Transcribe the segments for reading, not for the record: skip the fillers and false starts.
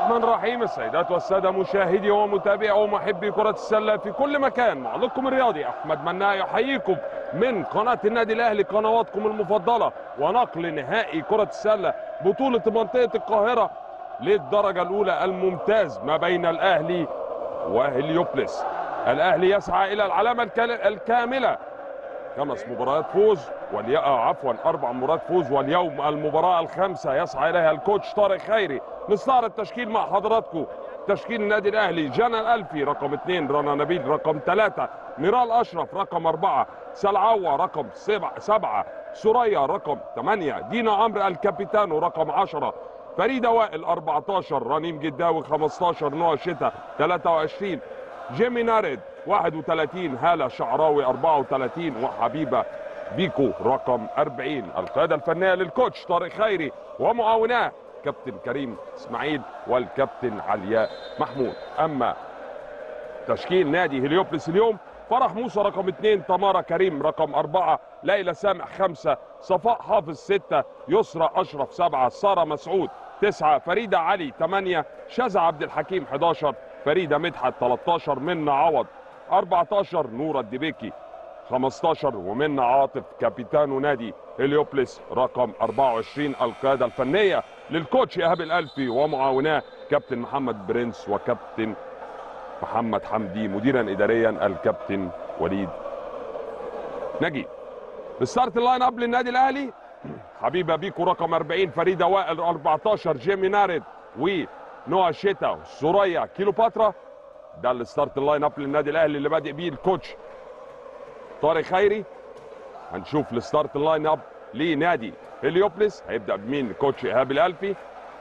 الرحمن الرحيم. السيدات والسادة مشاهدي ومتابعي ومحبي كرة السلة في كل مكان، معلقكم الرياضي أحمد مناع يحييكم من قناة النادي الأهلي، قنواتكم المفضلة، ونقل نهائي كرة السلة بطولة منطقة القاهرة للدرجة الأولى الممتاز ما بين الأهلي وهليوبلس. الأهلي يسعى إلى العلامة الكاملة، 5 مباريات فوز عفوا 4 مباريات فوز، واليوم المباراة الخامسة يسعى إليها الكوتش طارق خيري. نستعرض التشكيل مع حضراتكم. تشكيل النادي الأهلي: جانا الألفي رقم 2، رنا نبيل رقم 3، ميرال أشرف رقم 4، سلعوة رقم 7، سوريا رقم 8، دينا عمرو الكابيتانو رقم 10، فريدة وائل 14، رنيم جداوي 15، نوع شتا 23، جيمي نارد 31، هالة شعراوي 34، وحبيبة بيكو رقم 40. القيادة الفنية للكوتش طارق خيري ومعاوناه كابتن كريم اسماعيل والكابتن علياء محمود. اما تشكيل نادي هليوبلس اليوم: فرح موسى رقم 2، تمارا كريم رقم 4، ليلى سامح 5، صفاء حافظ 6، يسرى اشرف 7، ساره مسعود 9، فريده علي 8، شذى عبد الحكيم 11، فريده مدحت 13، منى عوض 14، نوره الدبيكي 15، ومنى عاطف كابيتانو نادي هليوبلس رقم 24. القياده الفنيه للكوتش ايهاب الالفي ومعاوناه كابتن محمد برنس وكابتن محمد حمدي، مديرا اداريا الكابتن وليد نجيب. الستارت اللاين اب للنادي الاهلي: حبيبه بيكو رقم 40، فريده وائل 14، جيمي نارد ونوع شتا وسوريا كيلوباترا. ده الستارت اللاين اب للنادي الاهلي اللي بادئ بيه الكوتش طارق خيري. هنشوف الستارت اللاين اب لنادي هليوبلس. هيبدا بمين الكوتش ايهاب الالفي؟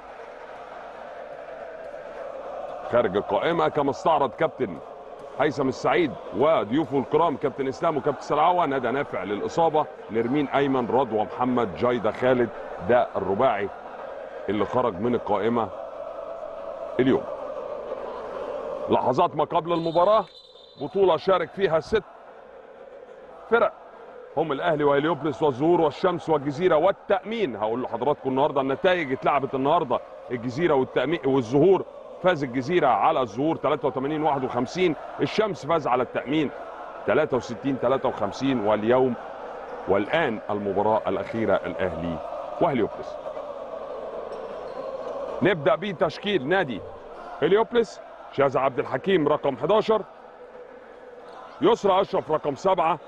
خارج القائمه كما استعرض كابتن هيثم السعيد وضيوفه الكرام كابتن اسلام وكابتن سلعوه: ندى نافع للاصابه، نرمين ايمن، رضوى محمد، جايده خالد. ده الرباعي اللي خرج من القائمه اليوم. لحظات ما قبل المباراه: بطوله شارك فيها 6 فرق، هم الاهلي وهليوبلس والزهور والشمس والجزيره والتامين. هقول لحضراتكم النهارده النتائج اتلعبت النهارده: الجزيره والتامين والزهور، فاز الجزيره على الزهور 83-51، الشمس فاز على التامين 63-53. والان المباراه الاخيره الاهلي وهليوبلس. نبدا بتشكيل نادي هليوبلس: شاذ عبد الحكيم رقم 11، يسرى اشرف رقم 7،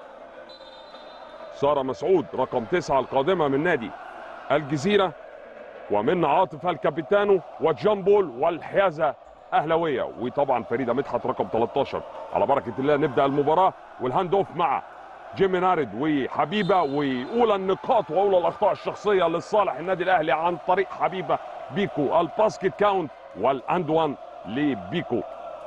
ساره مسعود رقم 9 القادمه من نادي الجزيره، ومنى عاطف الكابيتانو، وجامبول والحيازه اهلاويه، وطبعا فريده مدحت رقم 13. على بركه الله نبدا المباراه والهاند اوف مع جيمي نارد وحبيبه، واولى النقاط واولى الاخطاء الشخصيه لصالح النادي الاهلي عن طريق حبيبه بيكو. الباسكت كاونت والاند 1 لبيكو.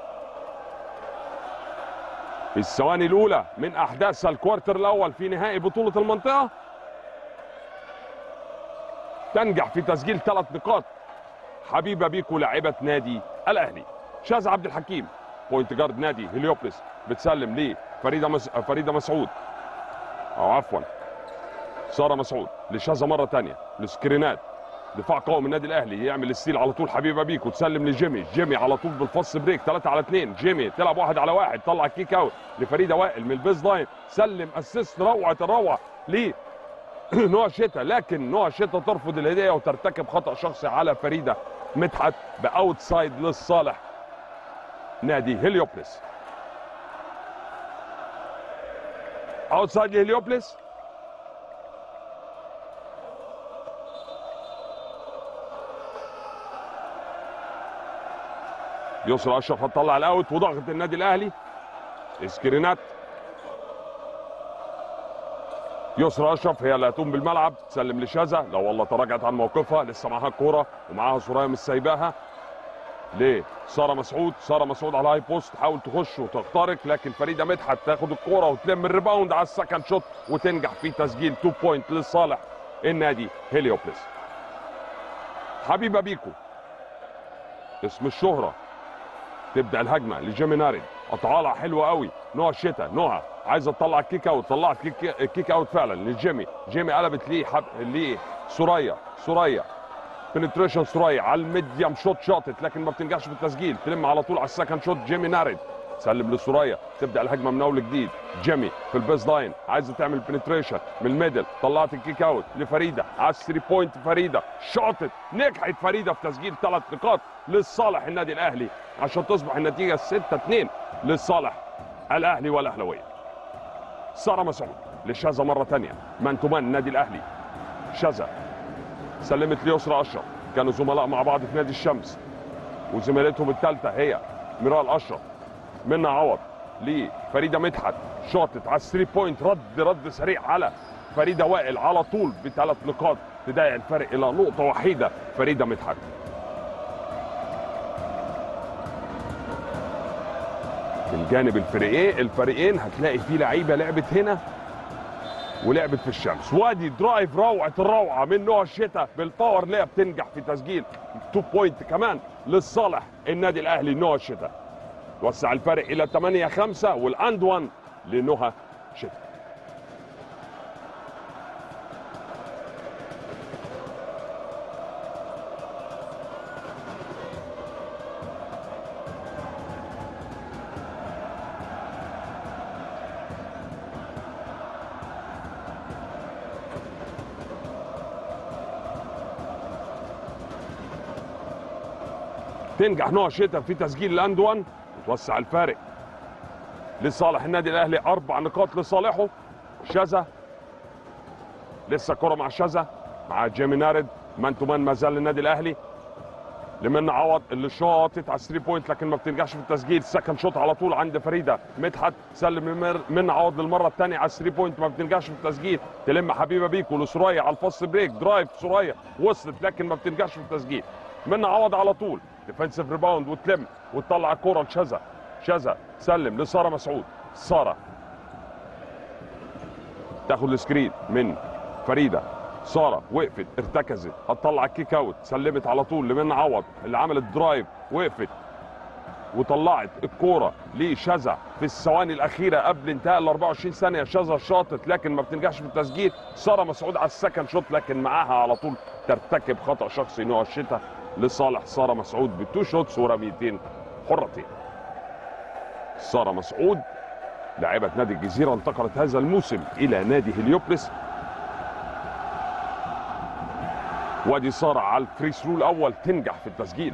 في الثواني الاولى من احداث الكوارتر الاول في نهائي بطوله المنطقه تنجح في تسجيل 3 نقاط حبيبه بيكو لاعبه نادي الاهلي. شاذ عبد الحكيم بوينت جارد نادي هليوبلس بتسلم فريده مسعود، او عفوا ساره مسعود لشاذة مره ثانيه، السكرينات، دفاع قوي من النادي الاهلي، يعمل الستيل على طول حبيبه بيكو، تسلم لجيمي، جيمي على طول بالفص بريك 3-على-2، جيمي تلعب 1-على-1، طلع الكيك اوت لفريده وائل من البيز لاين، سلم اسيست روعه الروعه ل نوع شتا، لكن نوع شتا ترفض الهديه وترتكب خطا شخصي على فريده مدحت باوتسايد للصالح نادي هليوبلس. اوتسايد لهليوبلس. يسرى اشرف هتطلع الاوت وضغط النادي الاهلي. سكرينات، يسرى اشرف هي اللي هتقوم بالملعب، تسلم لشاذة، لو والله تراجعت عن موقفها، لسه معاها الكوره ومعاها سوريا مش سايباها لساره مسعود. ساره مسعود على هاي بوست تحاول تخش وتخترق، لكن فريده مدحت تاخد الكوره وتلم الريباوند على السكند شوت وتنجح في تسجيل 2 بوينت لصالح النادي هليوبلس. حبيبه بيكو اسم الشهره، تبدا الهجمه لجيمي نارد، قطعالها حلوه قوي، نوع شتا، نوع عايزه تطلع الكيك اوت، طلعت الكيك اوت فعلا لجيمي، جيمي قلبت ليه سوريا بنتريشن سوريا على الميديم شوت شاطت لكن ما بتنجحش في التسجيل. تلم على طول على السكند شوت جيمي نارد، سلم لسوريا، تبدا الهجمه من اول جديد. جيمي في البيز لاين عايزه تعمل بنتريشن من الميدل، طلعت الكيك اوت لفريده على الثري بوينت. فريده شاطت، نجحت فريده في تسجيل 3 نقاط لصالح النادي الاهلي عشان تصبح النتيجه 6-2 لصالح الاهلي والاهلاويه. ساره مسعود لشاذة مره ثانيه، مان تو مان النادي الاهلي. شاذة سلمت ليسرى اشرف، كانوا زملاء مع بعض في نادي الشمس، وزميلتهم الثالثه هي ميرال اشرف. منى عوض لفريده مدحت، شاطت على الثري بوينت، رد سريع على فريده وائل على طول ب3 نقاط تضيع الفرق الى نقطه وحيده. فريده مدحت من جانب الفريقين هتلاقي فيه لعيبه لعبت هنا ولعبت في الشمس. وادي درايف روعه الروعه من نوع الشتاء بالباور اللي بتنجح في تسجيل 2 بوينت كمان لصالح النادي الاهلي. نوع الشتاء وسع الفرق الى 8-5 والاند 1 لنهى شتاء. تنجح نوع شتاء في تسجيل الاند 1 وتوسع الفارق لصالح النادي الاهلي. 4 نقاط لصالحه. شاذة لسه كرة مع شاذة مع جيمي نارد، مان تو مان ما زال النادي الاهلي. لمنى عوض اللي شاطت على الثري بوينت لكن ما بتنجحش في التسجيل. سكند شوت على طول عند فريده مدحت، سلم منى عوض للمره الثانيه على الثري بوينت، ما بتنجحش في التسجيل. تلم حبيبه بيكو لسوريا على الفاست بريك، درايف سوريا وصلت لكن ما بتنجحش في التسجيل. منى عوض على طول ديفنسيف ريباوند وتلم وتطلع الكوره لشاذة. شاذة سلم لساره مسعود، ساره تاخد السكرين من فريده. ساره وقفت ارتكزت هتطلع الكيك اوت، سلمت على طول لمنى عوض اللي عملت درايف، وقفت وطلعت الكوره لشاذة في الثواني الاخيره قبل انتهاء ال 24 ثانيه. شاذة شاطت لكن ما بتنجحش في التسجيل. ساره مسعود على السكند شوت لكن معاها على طول ترتكب خطا شخصي نوع الشتاء لصالح ساره مسعود ب2 شوتس ورميتين حرتين. ساره مسعود لاعبة نادي الجزيرة انتقلت هذا الموسم إلى نادي هليوبلس. وادي سارة على الفري ثرو الأول تنجح في التسجيل.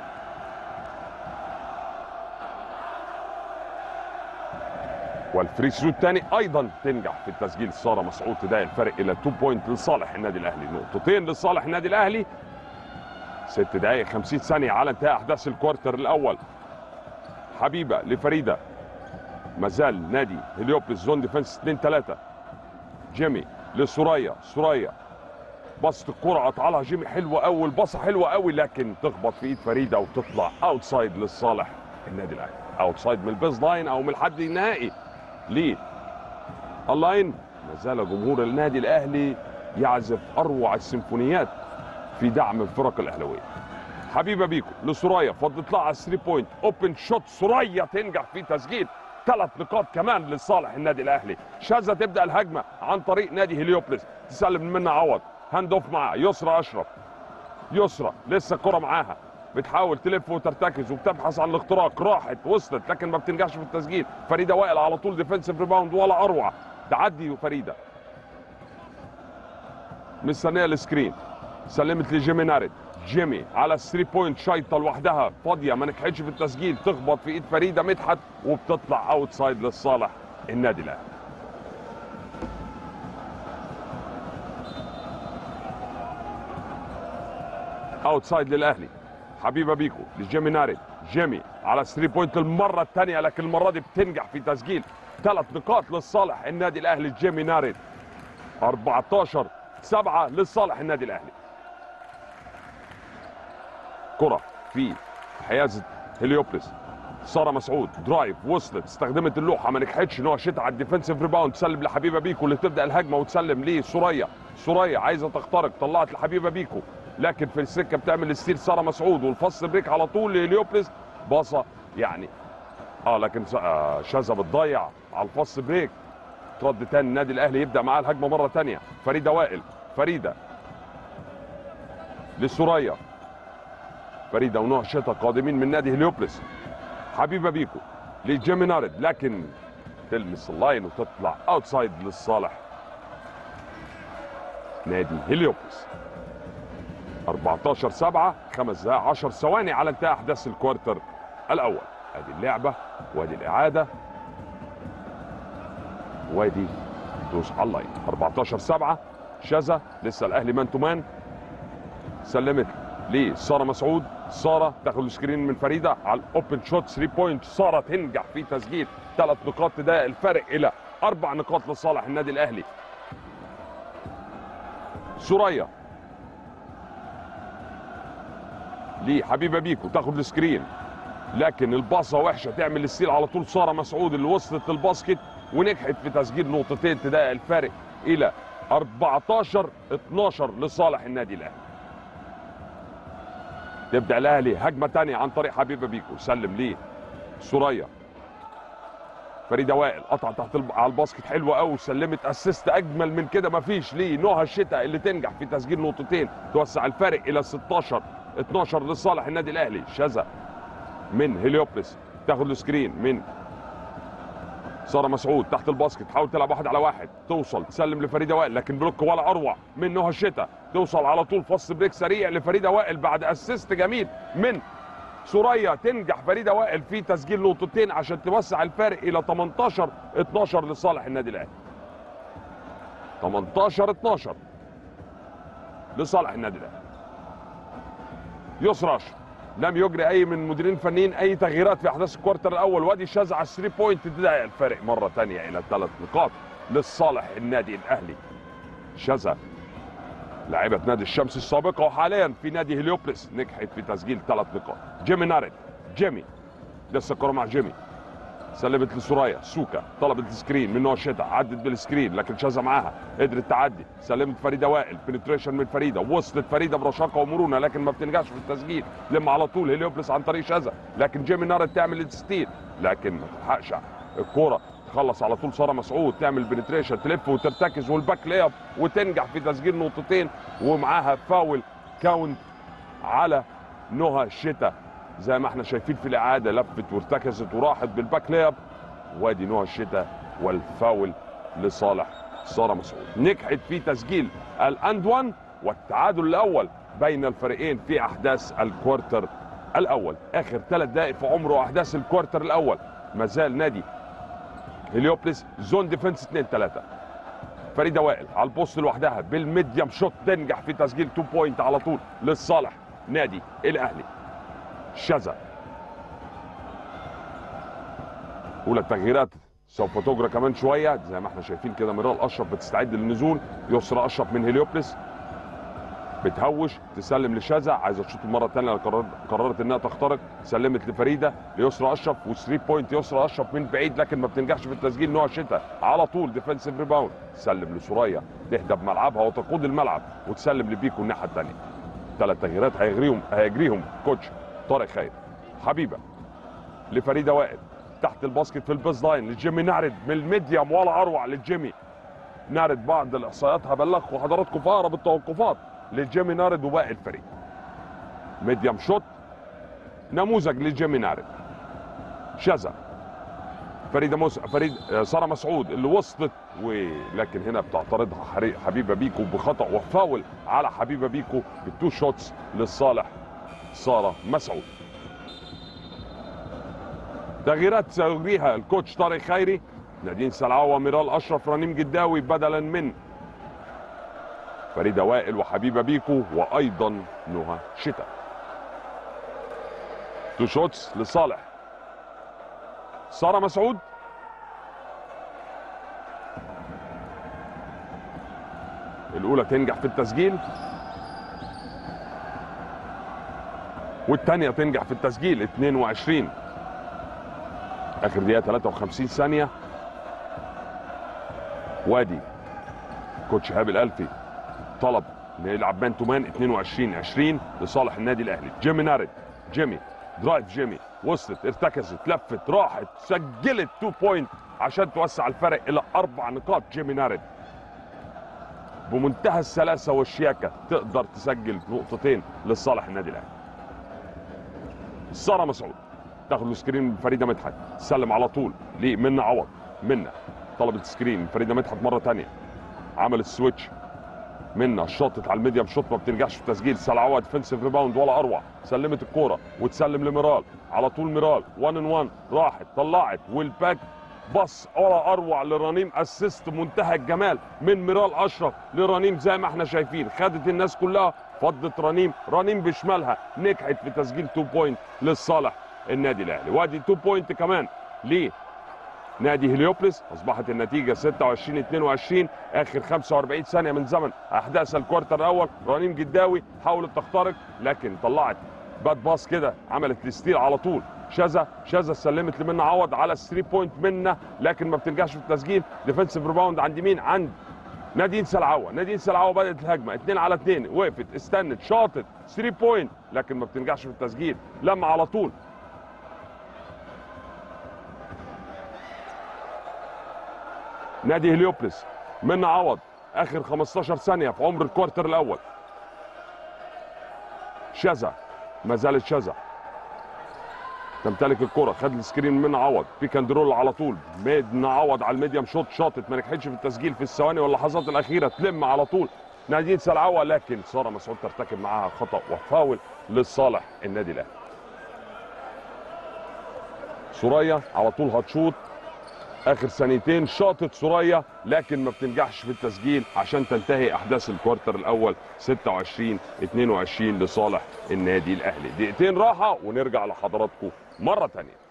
والفري ثرو الثاني أيضا تنجح في التسجيل. سارة مسعود تضايق الفرق إلى 2 بوينت لصالح النادي الأهلي، نقطتين لصالح النادي الأهلي. 6 دقائق 50 ثانية على انتهاء أحداث الكوارتر الأول. حبيبة لفريدة، مازال نادي هليوبلس زون ديفنس 2-3. جيمي لسوريا، سوريا بسط الكرة قطع لها جيمي حلوة قوي، الباصة حلوة قوي لكن تخبط في ايد فريدة وتطلع اوتسايد لصالح النادي الاهلي. اوتسايد من البيز لاين او من الحد النهائي ليه اللاين. ما زال جمهور النادي الاهلي يعزف اروع السيمفونيات في دعم الفرق الاهلاويه. حبيبه بيكو لسوريا، فضلت لها على 3 بوينت اوبن شوت، سوريا تنجح في تسجيل 3 نقاط كمان لصالح النادي الاهلي. شاذة تبدا الهجمه عن طريق نادي هليوبلس، تسلم منى عوض، هاند اوف مع يسرى اشرف. يسرى لسه الكره معاها، بتحاول تلف وترتكز وبتبحث عن الاختراق، راحت وصلت لكن ما بتنجحش في التسجيل. فريده وائل على طول ديفنسيف ريباوند ولا اروع، تعدي فريده مستنيه السكرين، سلمت لجيمي نارد. جيمي على 3 بوينت شايطه لوحدها فاضيه ما نجحتش في التسجيل، تخبط في ايد فريده مدحت وبتطلع اوتسايد لصالح النادي الاهلي. اوتسايد للاهلي. حبيبه بيكو لجيمي نارد، جيمي على 3 بوينت المره الثانيه لكن المره دي بتنجح في تسجيل 3 نقاط لصالح النادي الاهلي. جيمي نارد 14-7 لصالح النادي الاهلي. كرة في حيازة هليوبلس، سارة مسعود درايف وصلت، استخدمت اللوحة ما نجحتش، نوع شتاء على الديفنسيف ريباوند، تسلم لحبيبة بيكو اللي تبدأ الهجمة وتسلم لسوريا. سوريا عايزة تخترق، طلعت لحبيبة بيكو لكن في السكة بتعمل ستيل سارة مسعود والفصل بريك على طول لهليوبلس. باصة يعني لكن شاذة بتضيع على الفصل بريك. ترد تاني النادي الاهلي يبدأ معاه الهجمة مرة تانية. فريدة وائل، فريدة لسوريا. فريده ونوع شتا قادمين من نادي هليوبلس. حبيبه بيكو لجيمي نارد، لكن تلمس اللاين وتطلع اوتسايد للصالح نادي هليوبلس. 14-7، 5 دقائق 10 ثواني على انتهاء احداث الكوارتر الاول. ادي اللعبه وادي الاعاده وادي دوس على اللاين. 14-7 شذا، لسه الاهلي مان تو مان. سلمت لساره مسعود، ساره تاخد السكرين من فريده على الاوبن شوت 3 بوينت. ساره تنجح في تسجيل 3 نقاط، تضايق الفارق الى 4 نقاط لصالح النادي الاهلي. سوريا لحبيبه بيكو تاخد السكرين، لكن الباصه وحشه، تعمل الستيل على طول ساره مسعود اللي وصلت الباسكت ونجحت في تسجيل نقطتين، تضايق الفارق الى 14-12 لصالح النادي الاهلي. تبدا الاهلي هجمه ثانيه عن طريق حبيبه بيكو. سلم ليه سوريا. فريده وائل قطع تحت على الباسكت، حلوه قوي، سلمت اسيست اجمل من كده مفيش. ليه نهى الشتاء اللي تنجح في تسجيل نقطتين، توسع الفارق الى 16-12 لصالح النادي الاهلي. شذا من هليوبلس تاخد السكرين من ساره مسعود تحت الباسكت، تحاول تلعب 1 على 1، توصل تسلم لفريده وائل، لكن بلوك ولا اروع من نهى الشتاء. توصل على طول فاست بريك سريع لفريده وائل بعد اسيست جميل من سوريا. تنجح فريده وائل في تسجيل نقطتين عشان توسع الفارق الى 18-12 لصالح النادي الاهلي. 18-12 لصالح النادي الاهلي. يسرى أشرف لم يجري اي من المديرين الفنيين اي تغييرات في احداث الكوارتر الاول، وادي شاذ على 3 بوينت تضايق الفارق مره ثانيه الى 3 نقاط لصالح النادي الاهلي. شاذ لاعبة نادي الشمس السابقة وحاليا في نادي هليوبلس، نجحت في تسجيل 3 نقاط. جيمي نارد، جيمي لسه الكرة مع جيمي، سلمت لسوريا. سوكا طلبت السكرين من نوع الشتاء، عدت بالسكرين لكن شاذة معاها، قدرت تعدي. سلمت فريده وائل، بنتريشن من فريده، وصلت فريده برشاقه ومرونه لكن ما بتنجحش في التسجيل. لما على طول هليوبلس عن طريق شاذة، لكن جيمي نارد تعمل الستيل لكن ما تلحقش الكوره. تخلص على طول ساره مسعود، تعمل بنتريشن، تلف وترتكز والباك لياب وتنجح في تسجيل نقطتين، ومعاها فاول كاونت على نهى الشتاء. زي ما احنا شايفين في الاعاده، لفت وارتكزت وراحت بالباك لياب، وادي نهى الشتاء والفاول لصالح ساره مسعود. نجحت في تسجيل الاند 1 والتعادل الاول بين الفريقين في احداث الكوارتر الاول. اخر 3 دقائق في عمره احداث الكوارتر الاول. ما زال نادي هليوبلس زون ديفنس 2-3. فريده وائل على البوست لوحدها بالميديم شوت، تنجح في تسجيل 2 بوينت على طول لصالح نادي الاهلي. شاذة اولى التغييرات سوف تجرى كمان شويه. زي ما احنا شايفين كده ميرال اشرف بتستعد للنزول. يسرى اشرف من هليوبلس بتهوش، تسلم لشاذة، عايزه تشوط المره الثانيه، قررت انها تخترق. سلمت لفريده ليسرى اشرف و3 بوينت يسرى اشرف من بعيد لكن ما بتنجحش في التسجيل. نوع الشتاء على طول ديفنسيف ريباوند، تسلم لسوريا تهدى بملعبها وتقود الملعب وتسلم لبيكو الناحيه الثانيه. 3 تغييرات هيجريهم كوتش طارق خير. حبيبه لفريده وائل تحت الباسكت في البيز لاين لجيمي نارد من الميديم، ولا اروع لجيمي نارد. بعض الاحصائيات هبلغكم حضراتكم في اقرب التوقفات لجيمي نارد وباقي الفريق. ميديم شوت نموذج لجيمي نارد. شاذة فريد ساره مسعود اللي وصلت، ولكن هنا بتعترضها حبيبه بيكو بخطا وفاول على حبيبه بيكو بالتو شوتس لصالح ساره مسعود. تغييرات سيجريها الكوتش طارق خيري. نادين سلعوه، ميرال اشرف، رنيم جداوي بدلا من فريده وائل وحبيبه بيكو وايضا نهى شتاء. 2 شوتس لصالح ساره مسعود. الاولى تنجح في التسجيل والثانيه تنجح في التسجيل. 22 اخر دقيقه 53 ثانيه. وادي كوتش هاب الالفي طلب انه يلعب مان تو مان. 22-20 لصالح النادي الاهلي. جيمي نارد، جيمي درايف، جيمي وصلت، ارتكزت، لفت، راحت، سجلت 2 بوينت عشان توسع الفرق الى 4 نقاط. جيمي نارد بمنتهى السلاسه والشياكه تقدر تسجل نقطتين لصالح النادي الاهلي. ساره مسعود تاخد السكرين من فريده مدحت، تسلم على طول لمنى عوض. منى طلبت سكرين من فريده مدحت مره ثانيه، عملت سويتش. منى شاطت على الميديم شوت ما بتنجحش في التسجيل. سلعوه ديفنسيف ريباوند ولا اروع، سلمت الكوره وتسلم لميرال على طول. ميرال 1 ان 1 راحت طلعت والباك بص ولا اروع لرنيم. اسيست منتهى الجمال من ميرال اشرف لرنيم زي ما احنا شايفين، خدت الناس كلها فضت رنيم. رنيم بشمالها نجحت في تسجيل 2 بوينت لصالح النادي الاهلي، وادي 2 بوينت كمان ليه نادي هليوبلس. اصبحت النتيجه 26-22 اخر 45 ثانيه من زمن احداث الكوارتر الاول. رنيم جداوي حاولت تخترق لكن طلعت باد باص كده، عملت الستيل على طول. شاذة سلمت لمنى عوض على 3 بوينت منى لكن ما بتنجحش في التسجيل. ديفنسيف ريباوند عند مين؟ عند نادين سلعوه. نادين سلعوه بدات الهجمه 2 على 2، وقفت استنت شاطت 3 بوينت لكن ما بتنجحش في التسجيل. لما على طول نادي هليوبلس. منى عوض اخر 15 ثانيه في عمر الكوارتر الاول. شاذة ما زالت شاذة تمتلك الكره، خد السكرين من منى عوض، بيك اند رول على طول. منى عوض على الميديم شوت شاطت ما نجحتش في التسجيل في الثواني واللحظات الاخيره. تلم على طول نادين سلعوه لكن ساره مسعود ترتكب معاها خطا وفاول لصالح النادي الاهلي. سوريا على طول هتشوط اخر ثانيتين، شاطت سوريا لكن ما بتنجحش في التسجيل عشان تنتهي احداث الكوارتر الاول 26-22 لصالح النادي الاهلي. دقيقتين راحه ونرجع لحضراتكم مره ثانيه.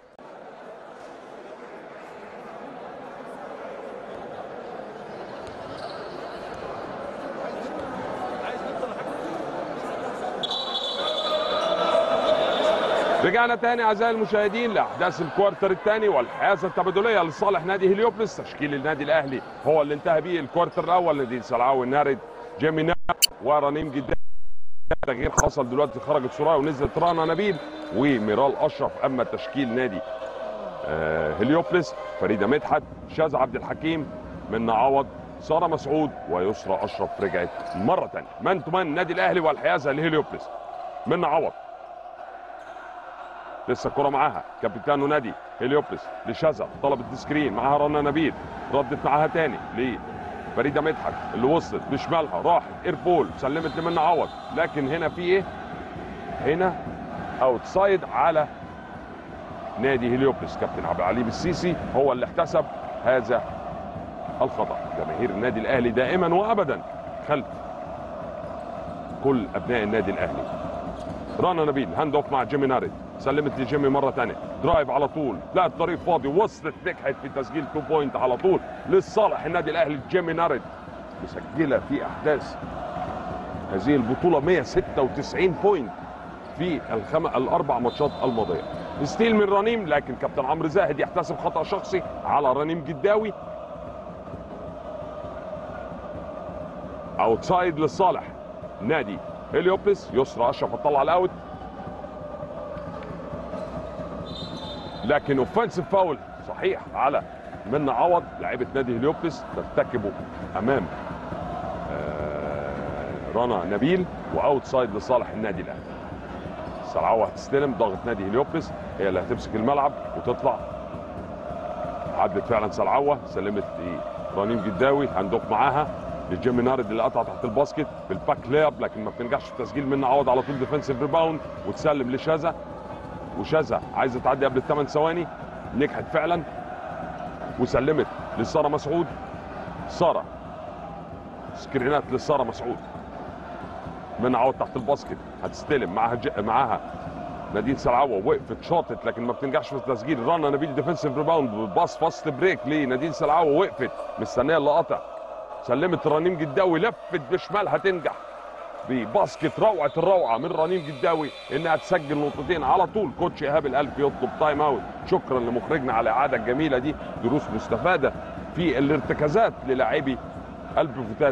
رجعنا تاني اعزائي المشاهدين لاحداث الكوارتر الثاني والحيازه التبادليه لصالح نادي هليوبلس. تشكيل النادي الاهلي هو اللي انتهى به الكوارتر الاول. نادين سلعاوي، نارد، جيمي نار ورنيم جدا. تغيير حصل دلوقتي، خرجت سرايا ونزلت رانا نبيل وميرال اشرف. اما تشكيل نادي هليوبلس فريده مدحت، شاذ عبد الحكيم، منى عوض، ساره مسعود ويسرى اشرف. رجعت مره ثانيه مان تو مان النادي الاهلي والحيازه لهليوبلس. منى عوض لسه الكره معاها كابيتانو نادي هليوبلس لشاذة، طلبت سكرين معاها رنا نبيل، ردت معاها تاني لفريده مدحت اللي وصلت بشمالها راحت ايربول، سلمت لمنى عوض لكن هنا في ايه؟ هنا اوتسايد على نادي هليوبلس. كابتن عبد العليم السيسي هو اللي احتسب هذا الخطا. جماهير النادي الاهلي دائما وابدا خلف كل ابناء النادي الاهلي. رنا نبيل هاند اوف مع جيمي نارد، سلمت لجيمي مره ثانيه، درايف على طول، لا الطريق فاضي، وصلت نجحت في تسجيل 2 بوينت على طول لصالح النادي الاهلي. جيمي نارد مسجله في احداث هذه البطوله 196 بوينت في الاربع ماتشات الماضيه. ستيل من رنيم لكن كابتن عمرو زاهد يحتسب خطا شخصي على رنيم جداوي. اوتسايد لصالح نادي هليوبلس. يسرى اشرف هتطلع الاوت لكن اوفنسيف فاول صحيح على منى عوض لاعبه نادي هليوبلس ترتكبه امام رنا نبيل، واوتسايد لصالح النادي الاهلي. سلعوه هتستلم، ضغط نادي هليوبلس هي اللي هتمسك الملعب وتطلع. عدت فعلا سلعوه، سلمت لرنيم جداوي، هاندوف معاها لجيمي نارد اللي قطع تحت الباسكت بالباك لاب لكن ما بتنجحش في التسجيل. منى عوض على طول ديفنسيف ريباوند وتسلم لشاذة، وشاذة عايزه تعدي قبل ال8 ثواني، نجحت فعلا وسلمت لساره مسعود. ساره سكرينات لساره مسعود، منى عوض تحت الباسكت هتستلم معاها نادين سلعوه، وقفت شاطت لكن ما بتنجحش في التسجيل. رنا نبيل ديفنسيف ريباوند باص فاست بريك لنادين سلعوه، وقفت مستنيه اللقطه، سلمت رنيم جداوي، لفت بشمالها تنجح بباسكت روعه الروعه من رنيم جداوي انها تسجل نقطتين على طول. كوتش ايهاب الالفي يطلب تايم اوت. شكرا لمخرجنا على الاعاده الجميله دي، دروس مستفاده في الارتكازات للاعبي البيفوتات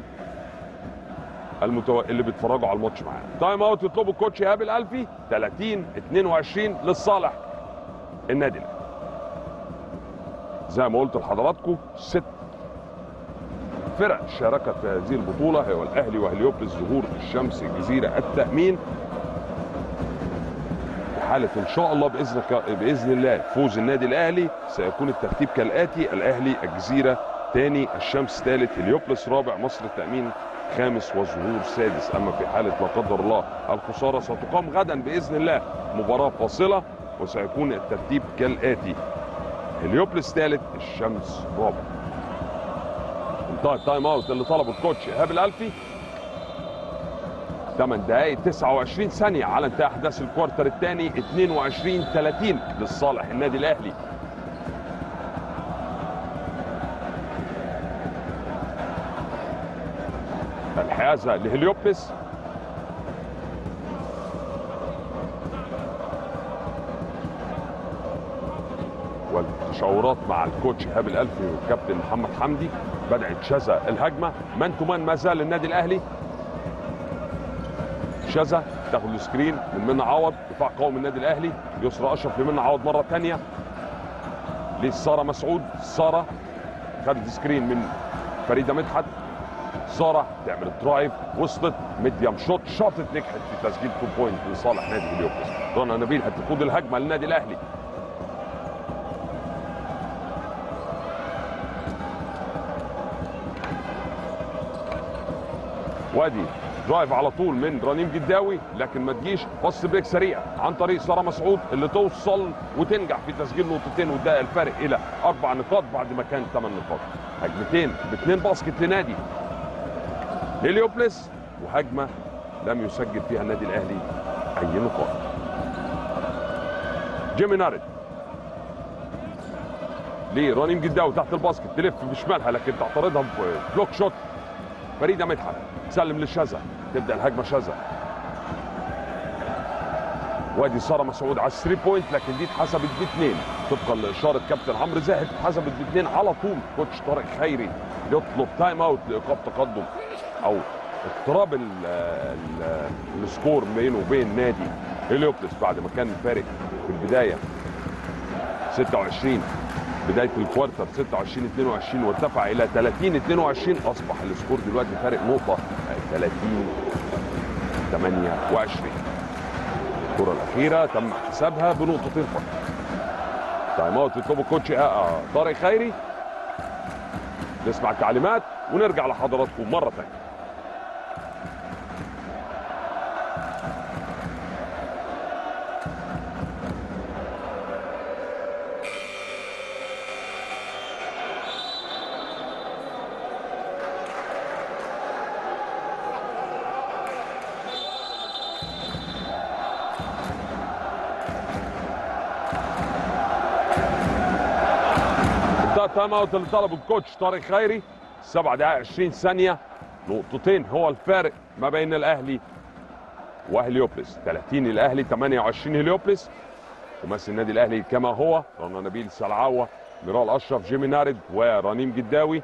اللي بيتفرجوا على الماتش معانا. تايم اوت يطلبه الكوتش ايهاب الالفي. 30-22 لصالح النادي الاهلي. زي ما قلت لحضراتكم فرق شاركت في هذه البطوله هو الاهلي وهليوبلس ظهور الشمس الجزيره التامين. في حاله ان شاء الله باذن الله فوز النادي الاهلي سيكون الترتيب كالاتي: الاهلي الجزيره ثاني، الشمس ثالث، هليوبلس رابع، مصر التامين خامس، وظهور سادس. اما في حاله لا قدر الله الخساره ستقام غدا باذن الله مباراه فاصله وسيكون الترتيب كالاتي: هليوبلس ثالث، الشمس رابع. انتهى التايم اوت اللي طلبه الكوتش ايهاب الالفي. 8 دقائق 29 ثانيه على انتهاء احداث الكوارتر الثاني، 22-30 لصالح النادي الاهلي. الحيازه لهليوبلس، والتشاورات مع الكوتش ايهاب الالفي والكابتن محمد حمدي. بدات شذا الهجمه، مان تو مان ما زال النادي الاهلي. شذا تاخد السكرين من منى عوض، دفاع قوي من النادي الاهلي. يسرى اشرف لمنى عوض مره ثانيه لساره مسعود. ساره خدت سكرين من فريده مدحت. ساره تعمل الدرايف، وصلت ميديم شوت، شاطت، نجحت في تسجيل 2 بوينت لصالح نادي هليوبلس. رنا نبيل هتقود الهجمه للنادي الاهلي. وادي درايف على طول من رنيم جداوي، لكن ما تجيش. باص بريك سريع عن طريق ساره مسعود اللي توصل وتنجح في تسجيل نقطتين وتضايق الفارق الى 4 نقاط بعد ما كان 8 نقاط. هجمتين ب2 باسكت لنادي هليوبلس، وهجمه لم يسجل فيها النادي الاهلي اي نقاط. جيمي نارد لرنيم جداوي تحت الباسكت، تلف بشمالها لكن تعترضها بلوك شوت فريده مدحت. تسلم للشذا، تبدا الهجمه شذا. وادي ساره مسعود على الثري بوينت، لكن دي اتحسبت ب2 طبقا لاشاره كابتن عمرو زاهد. اتحسبت ب2 على طول. كوتش طارق خيري يطلب تايم اوت لايقاف تقدم او اقتراب السكور بينه وبين نادي هليوبلس بعد ما كان الفارق في البدايه 26 بدايه الكوارتر 26-22 وارتفع الى 30-22. اصبح السكور دلوقتي فارق نقطه 30-28. الكره الاخيره تم حسابها بنقطتين فقط. تايم اوت يطلبه الكوتش طارق خيري. نسمع التعليمات ونرجع لحضراتكم مره ثانيه. التايم اوت اللي طلبه الكوتش طارق خيري. 7 دقائق 20 ثانيه، نقطتين هو الفارق ما بين الاهلي وهليوبلس. 30 الاهلي، 28 هليوبلس. ممثل النادي الاهلي كما هو: رنا نبيل، سلعاوه، ميرال اشرف، جيمي نارد، ورنيم جداوي.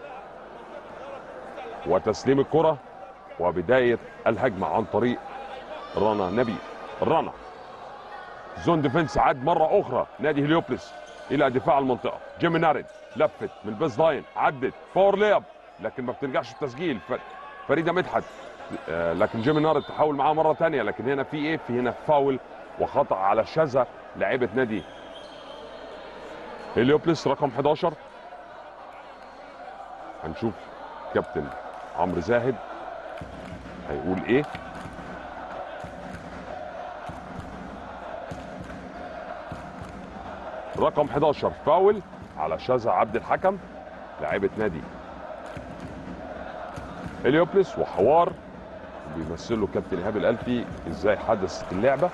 وتسليم الكره وبدايه الهجمه عن طريق رنا نبيل. رنا زون ديفنس عاد مره اخرى نادي هليوبلس الى دفاع المنطقه. جيمي نارد لفت من البيز لاين، عدت باور لياب لكن ما بتنجحش التسجيل. فريده مدحت، لكن جيمي نارد تحاول معاه مره ثانيه، لكن هنا في ايه؟ في هنا فاول وخطا على شذا لاعيبه نادي هليوبلس رقم 11. هنشوف كابتن عمرو زاهد هيقول ايه. رقم 11 فاول على شذا عبد الحكم لاعيبه نادي هليوبلس، وحوار بيمثله كابتن ايهاب الالفي ازاي حدثت اللعبه.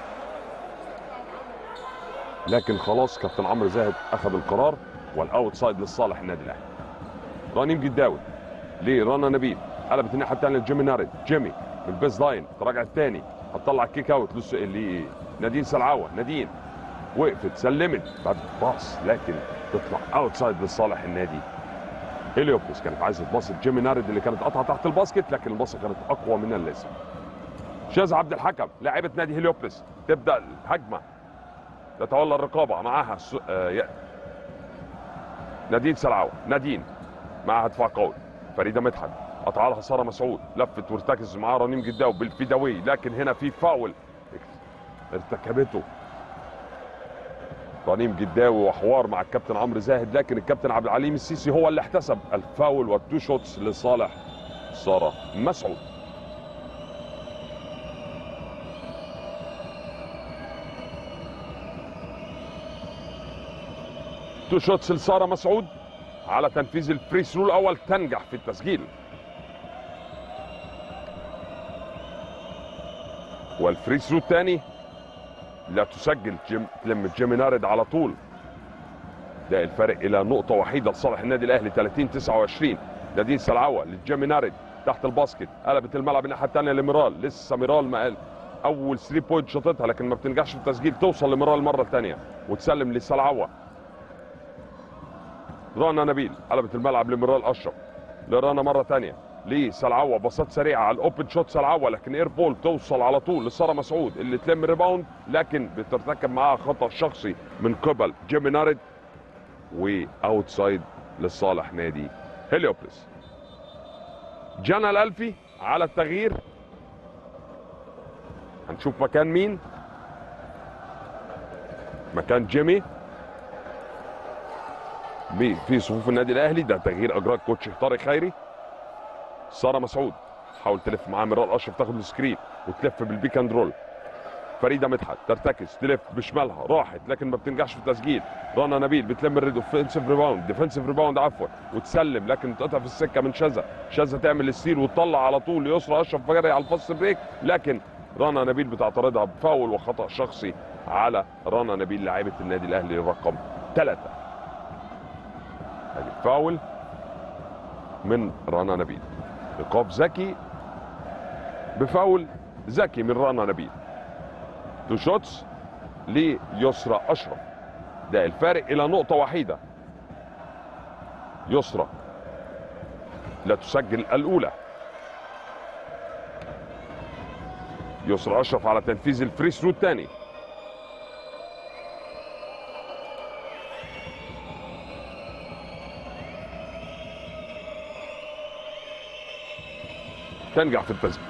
لكن خلاص كابتن عمرو زاهد اخذ القرار والاوت سايد لصالح النادي الاهلي. رنيم جداوي لرنا نبيل، قلبت الناحيه الثانيه لجيمي نارد. جيمي من البيز لاين تراجع الثاني، هتطلع الكيك اوت لنادين سلعاوه. نادين وقفت، سلمت بعد باص لكن تطلع اوت سايد لصالح النادي هليوبلس. كانت عايزه تباص جيمي نارد اللي كانت قطعه تحت الباسكت، لكن الباصه كانت اقوى من اللازم. شاذ عبد الحكم لاعبه نادي هليوبلس تبدا الهجمه، تتولى الرقابه معاها نادين سلعاوه. نادين معاها دفاع قوي، فريده مدحت قطع لها ساره مسعود، لفت وارتكز معاها رنيم جداوي بالفيداوي، لكن هنا في فاول ارتكبته رنيم جداوي وحوار مع الكابتن عمرو زاهد، لكن الكابتن عبد العليم السيسي هو اللي احتسب الفاول والتو شوتس لصالح ساره مسعود. تو شوتس لساره مسعود على تنفيذ الفري ثرو الاول، تنجح في التسجيل. والفري ثرو الثاني لا تسجل، تلم جيمي نارد على طول. ده الفرق الى نقطه وحيده لصالح النادي الاهلي 30-29. نادين سلعوه لجيمي نارد تحت الباسكت، قلبت الملعب الناحيه الثانيه لميرال، لسه ميرال ما قال اول 3 بوينت شاطتها لكن ما بتنجحش في التسجيل، توصل لميرال مره ثانيه وتسلم لسلعوه. رنا نبيل قلبت الملعب لميرال اشرف، لرنا مره ثانيه لسلعوه، باصات سريعه على الاوبن شوت سلعوه، لكن اير بول توصل على طول لساره مسعود اللي تلم ريباوند، لكن بترتكب معاها خطا شخصي من قبل جيمي نارد واوتسايد لصالح نادي هليوبلس. جانا الالفي على التغيير، هنشوف مكان مين، مكان جيمي في صفوف النادي الاهلي. ده تغيير اجراه كوتش طارق خيري. ساره مسعود حاول تلف معاه ميرال اشرف، تاخد السكرين وتلف بالبيك اند رول. فريده مدحت ترتكز تلف بشمالها، راحت لكن ما بتنجحش في التسجيل. رنا نبيل بتلم ديفنسيف ريباوند وتسلم، لكن تقطع في السكه من شاذة تعمل الستيل وتطلع على طول ليسرى اشرف فجري على الفاست بريك، لكن رنا نبيل بتعترضها بفاول وخطا شخصي على رنا نبيل لاعبه النادي الاهلي رقم 3. ادي فاول من رنا نبيل، ايقاف ذكي بفاول ذكي من رنا نبيل. تو شوتس ليسرى اشرف، ده الفارق الى نقطه وحيده. يسرى لا تسجل الاولى. يسرى اشرف على تنفيذ الفري ثرو الثاني. تنجح في التسجيل.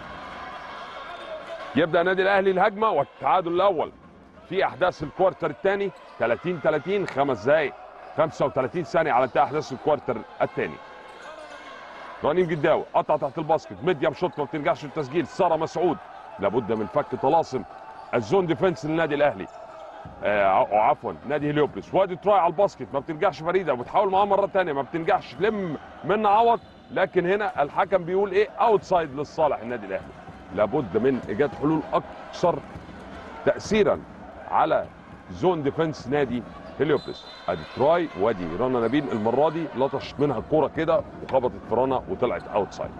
يبدا النادي الاهلي الهجمه والتعادل الاول في احداث الكوارتر الثاني. 30-30، 5 دقائق 35 ثانيه على انتهاء احداث الكوارتر الثاني. رنيم جداوي قطع تحت الباسكت، ميديم شوت ما بتنجحش في التسجيل. ساره مسعود لابد من فك طلاسم الزون ديفنس للنادي الاهلي، عفوا نادي هليوبلس. وادي تراي على الباسكت ما بتنجحش فريده، وبتحاول معاه مره ثانيه ما بتنجحش، لم من عوض، لكن هنا الحكم بيقول ايه؟ اوتسايد لصالح النادي الاهلي. لابد من ايجاد حلول اكثر تاثيرا على زون ديفنس نادي هليوبلس. ادي تراي، وادي رنا نبيل المره دي لطشت منها الكوره كده وخبطت في رنا وطلعت اوتسايد.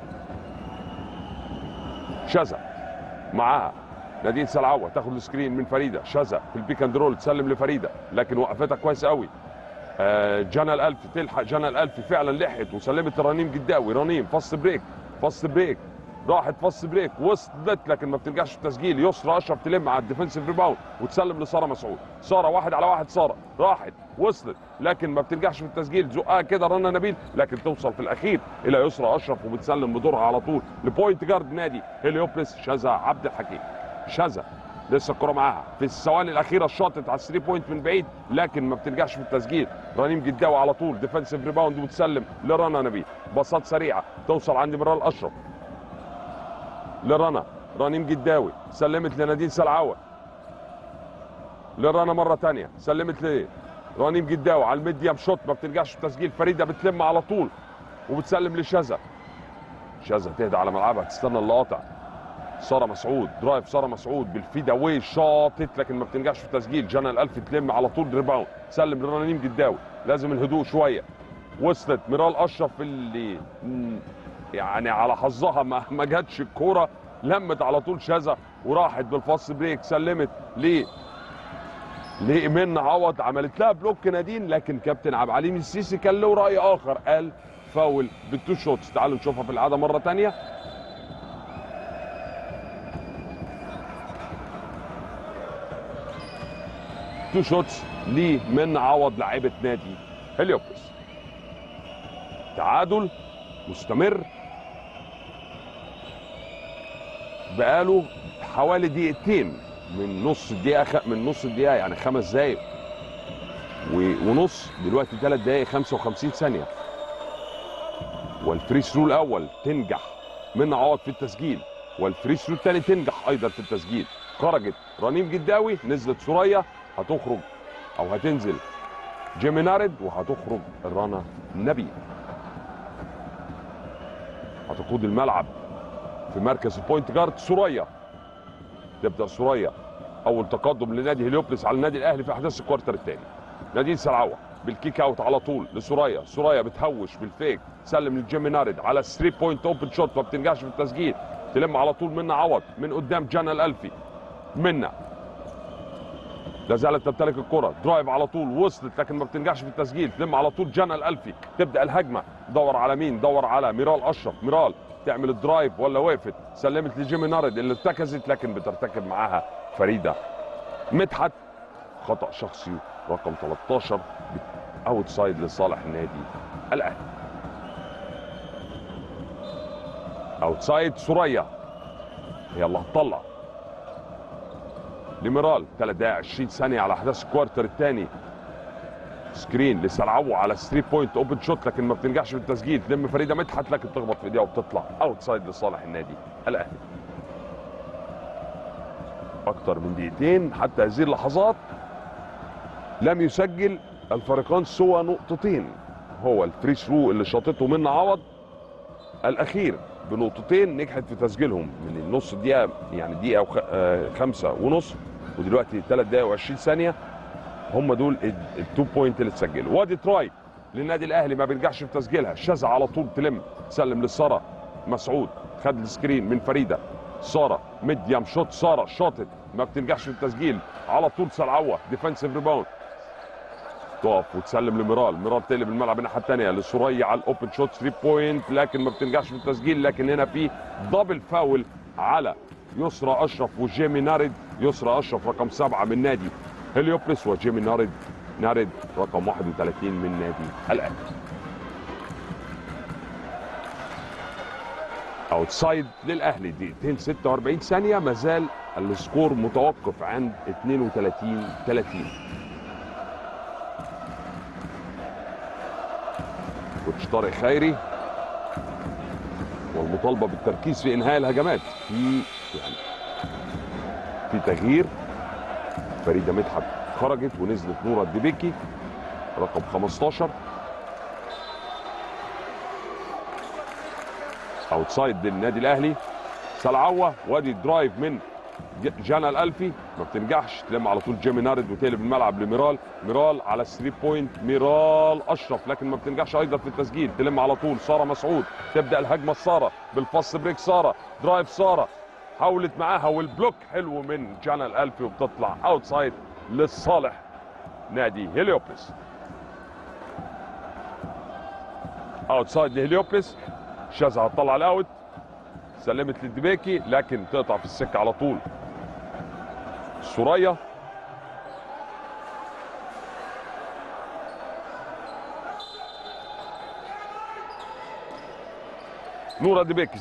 شاذة معاها نادين سلعوه، تاخد السكرين من فريده. شاذة في البيك اند رول تسلم لفريده، لكن وقفتها كويس قوي. جانا الالفي تلحق، جانا الالفي فعلا لحقت وسلمت لرنيم جداوي. رنيم فاست بريك راحت فاست بريك وصلت، لكن ما بتنجحش في التسجيل. يسرى اشرف تلم على الديفنسيف ريباوند وتسلم لساره مسعود. ساره 1 على 1، ساره راحت وصلت لكن ما بتنجحش في التسجيل. زقها كده رنا نبيل، لكن توصل في الاخير الى يسرى اشرف وبتسلم بدورها على طول لبوينت جارد نادي هليوبلس شاذة عبد الحكيم. شاذة لسه الكره معاها في الثواني الاخيره، شاطت على 3 بوينت من بعيد لكن ما بتنجحش في التسجيل. رنيم جداوي على طول ديفنسيف ريباوند وتسلم لرنا نبيل. باصات سريعه توصل عند ميرال اشرف لرنا. رنيم جداوي سلمت لنادين سلعوه، لرنا مره ثانيه سلمت لرنيم جداوي على الميديم شوت ما بتنجحش في التسجيل. فريده بتلم على طول وبتسلم لشاذة. شاذة تهدى على ملعبها تستنى اللقطه. ساره مسعود درايف، ساره مسعود بالفيدا واي شاطت لكن ما بتنجحش في التسجيل. جانا الالفي تلم على طول ريباوند، سلم لرنيم جداوي، لازم الهدوء شويه. وصلت ميرال اشرف اللي يعني على حظها ما جاتش الكوره، لمت على طول شاذة وراحت بالفاست بريك، سلمت لإيمان عوض، عملت لها بلوك نادين، لكن كابتن عبد العليم السيسي كان له راي اخر، قال فاول بالتو شوتس. تعالوا نشوفها في العاده مره ثانيه. تو شوتس لمن عوض لاعيبه نادي هليوبلس. تعادل مستمر بقاله حوالي دقيقتين من نص الدقيقه يعني 5 دقايق ونص، دلوقتي 3 دقايق 55 ثانيه. والفري ثرو الاول تنجح من عوض في التسجيل، والفري ثرو الثاني تنجح ايضا في التسجيل. خرجت رنيم جداوي، نزلت سوريا، هتخرج او هتنزل جيمي نارد، وهتخرج الرنا نبي. هتقود الملعب في مركز البوينت جارد سوريا. تبدا سوريا اول تقدم لنادي هليوبلس على النادي الاهلي في احداث الكوارتر الثاني. نادين سلعوه بالكيك اوت على طول لسوريا، سوريا بتهوش بالفيك، سلم لجيمي نارد على 3 بوينت اوبن شوت، ما بتنجحش في التسجيل، تلم على طول منى عوض من قدام جانا الالفي. منى لا زالت تمتلك الكره، درايف على طول، وصلت لكن ما بتنجحش في التسجيل، تلم على طول جانا الالفي. تبدا الهجمه، دور على مين؟ دور على ميرال اشرف. ميرال تعمل الدرايف ولا وقفت؟ سلمت لجيمي نارد اللي ارتكزت، لكن بترتكب معاها فريده مدحت. خطا شخصي رقم 13 اوت سايد لصالح النادي الاهلي. اوت سايد سوريا هي اللي هتطلع لميرال. 3 دقائق 20 ثانيه على احداث الكوارتر الثاني. سكرين لسلعوه على 3 بوينت اوبن شوت، لكن ما بتنجحش في التسجيل، تلم فريده مدحت لكن تخبط في ايديها وبتطلع اوت سايد لصالح النادي الاهلي. اكتر من دقيقتين حتى هذه اللحظات لم يسجل الفريقان سوى نقطتين. هو الفري ثرو اللي شاطته منى عوض الاخير بنقطتين نجحت في تسجيلهم من النص دقيقه، يعني دقيقه وخمسة ونص، ودلوقتي 3 دقائق و20 ثانيه. هم دول التو بوينت اللي اتسجلوا. وادي تراي للنادي الاهلي ما بيرجعش في تسجيلها. شذا على طول تلم، سلم لساره مسعود، خد السكرين من فريده. ساره ميديم شوت، ساره شاطت ما بتنجحش في التسجيل، على طول سلعوه ديفensive ريباوند، تقف وتسلم لميرال. ميرال تقلب الملعب الناحيه الثانيه لسوريا على الاوبن شوت 3 بوينت، لكن ما بتنجحش في التسجيل. لكن هنا في دبل فاول على يسرى اشرف وجيمي نارد. يسرى اشرف رقم 7 من نادي هليوبلس، وجيمي نارد رقم 31 من نادي الاهلي. اوتسايد للاهلي، دقيقتين 46 ثانيه، ما زال السكور متوقف عند 32-30. كوتش طارق خيري والمطالبه بالتركيز في انهاء الهجمات. في تغيير، فريده مدحت خرجت ونزلت نورة الدبيكي رقم 15. اوتسايد للنادي الاهلي. سلعوه، وادي درايف من جانا الالفي ما بتنجحش، تلم على طول جيمي نارد وتقلب الملعب لميرال. ميرال على 3 بوينت، ميرال اشرف لكن ما بتنجحش ايضا في التسجيل، تلم على طول ساره مسعود. تبدا الهجمه ساره بالفاست بريك، ساره درايف، ساره حاولت معاها والبلوك حلو من جانا الالفي وبتطلع اوتسايد لصالح نادي هليوبلس. اوتسايد لهليوبلس. شاذة هتطلع الاوت، سلمت للدبيكي لكن تقطع في السكه على طول سوريا. نورة دبيكي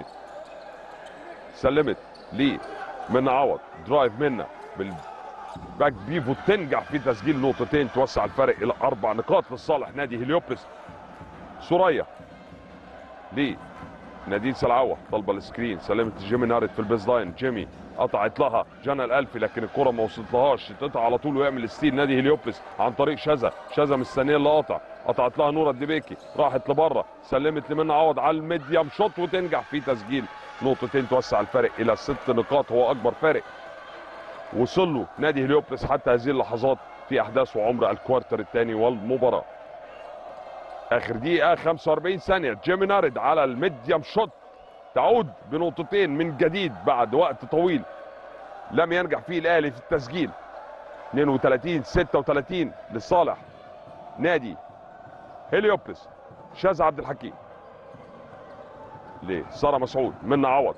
سلمت ليه منى عوض، درايف منى بالباك بيفو، تنجح في تسجيل نقطتين، توسع الفرق الى 4 نقاط لصالح نادي هليوبلس. سوريا ليه نادين سلعوه، طالبه السكرين، سلمت جيمي نارد في البيز لاين. جيمي قطعت لها جانا الالفي لكن الكره ما وصلتلهاش، تقطع على طول ويعمل ستيل نادي هليوبلس عن طريق شذا مستنيه اللي قطعت لها نورة الدبيكي، راحت لبره، سلمت لمنى عوض على الميديم شوت وتنجح في تسجيل نقطتين، توسع الفارق الى 6 نقاط، هو اكبر فارق وصل له نادي هليوبلس حتى هذه اللحظات في احداث وعمر الكوارتر الثاني والمباراه. اخر دقيقه 45 ثانيه، جيمي نارد على الميديم شوت تعود بنقطتين من جديد بعد وقت طويل لم ينجح فيه الاهلي في التسجيل. 32-36 لصالح نادي هليوبلس. شاذة عبد الحكيم لساره مسعود، منى عوض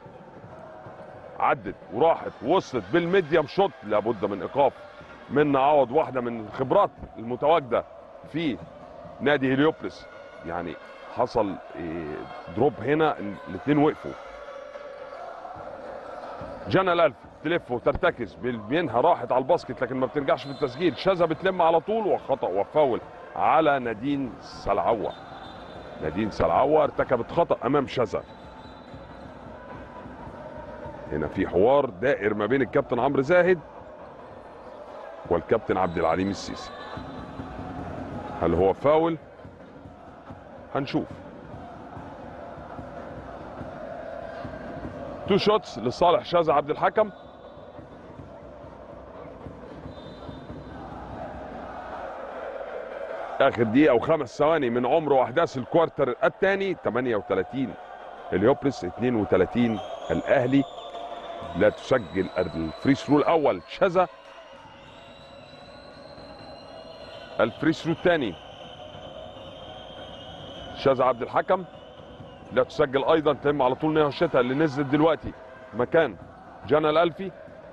عدت وراحت وصلت بالميديم شوت، لابد من ايقاف منى عوض، واحده من الخبرات المتواجده في نادي هليوبلس، يعني حصل دروب هنا، الاثنين وقفوا. جنى الألفي تلف وترتكز، بينها راحت على الباسكت لكن ما بترجعش في التسجيل. شاذة بتلم على طول، وخطأ وفاول على نادين سلعوة. نادين سلعوة ارتكبت خطأ امام شاذة. هنا في حوار دائر ما بين الكابتن عمرو زاهد والكابتن عبد العليم السيسي. هل هو فاول؟ هنشوف. 2 شوتس لصالح شاذة عبد الحكم. اخر دقيقة و5 ثواني من عمر واحداث الكوارتر الثاني. 38 هليوبلس 32 الاهلي. لا تسجل الفري ثرو الاول شاذة. الفري ثرو الثاني شاذة عبد الحكم. لا تسجل ايضا. تم على طول نهى الشتا اللي نزلت دلوقتي مكان جنى الألفي.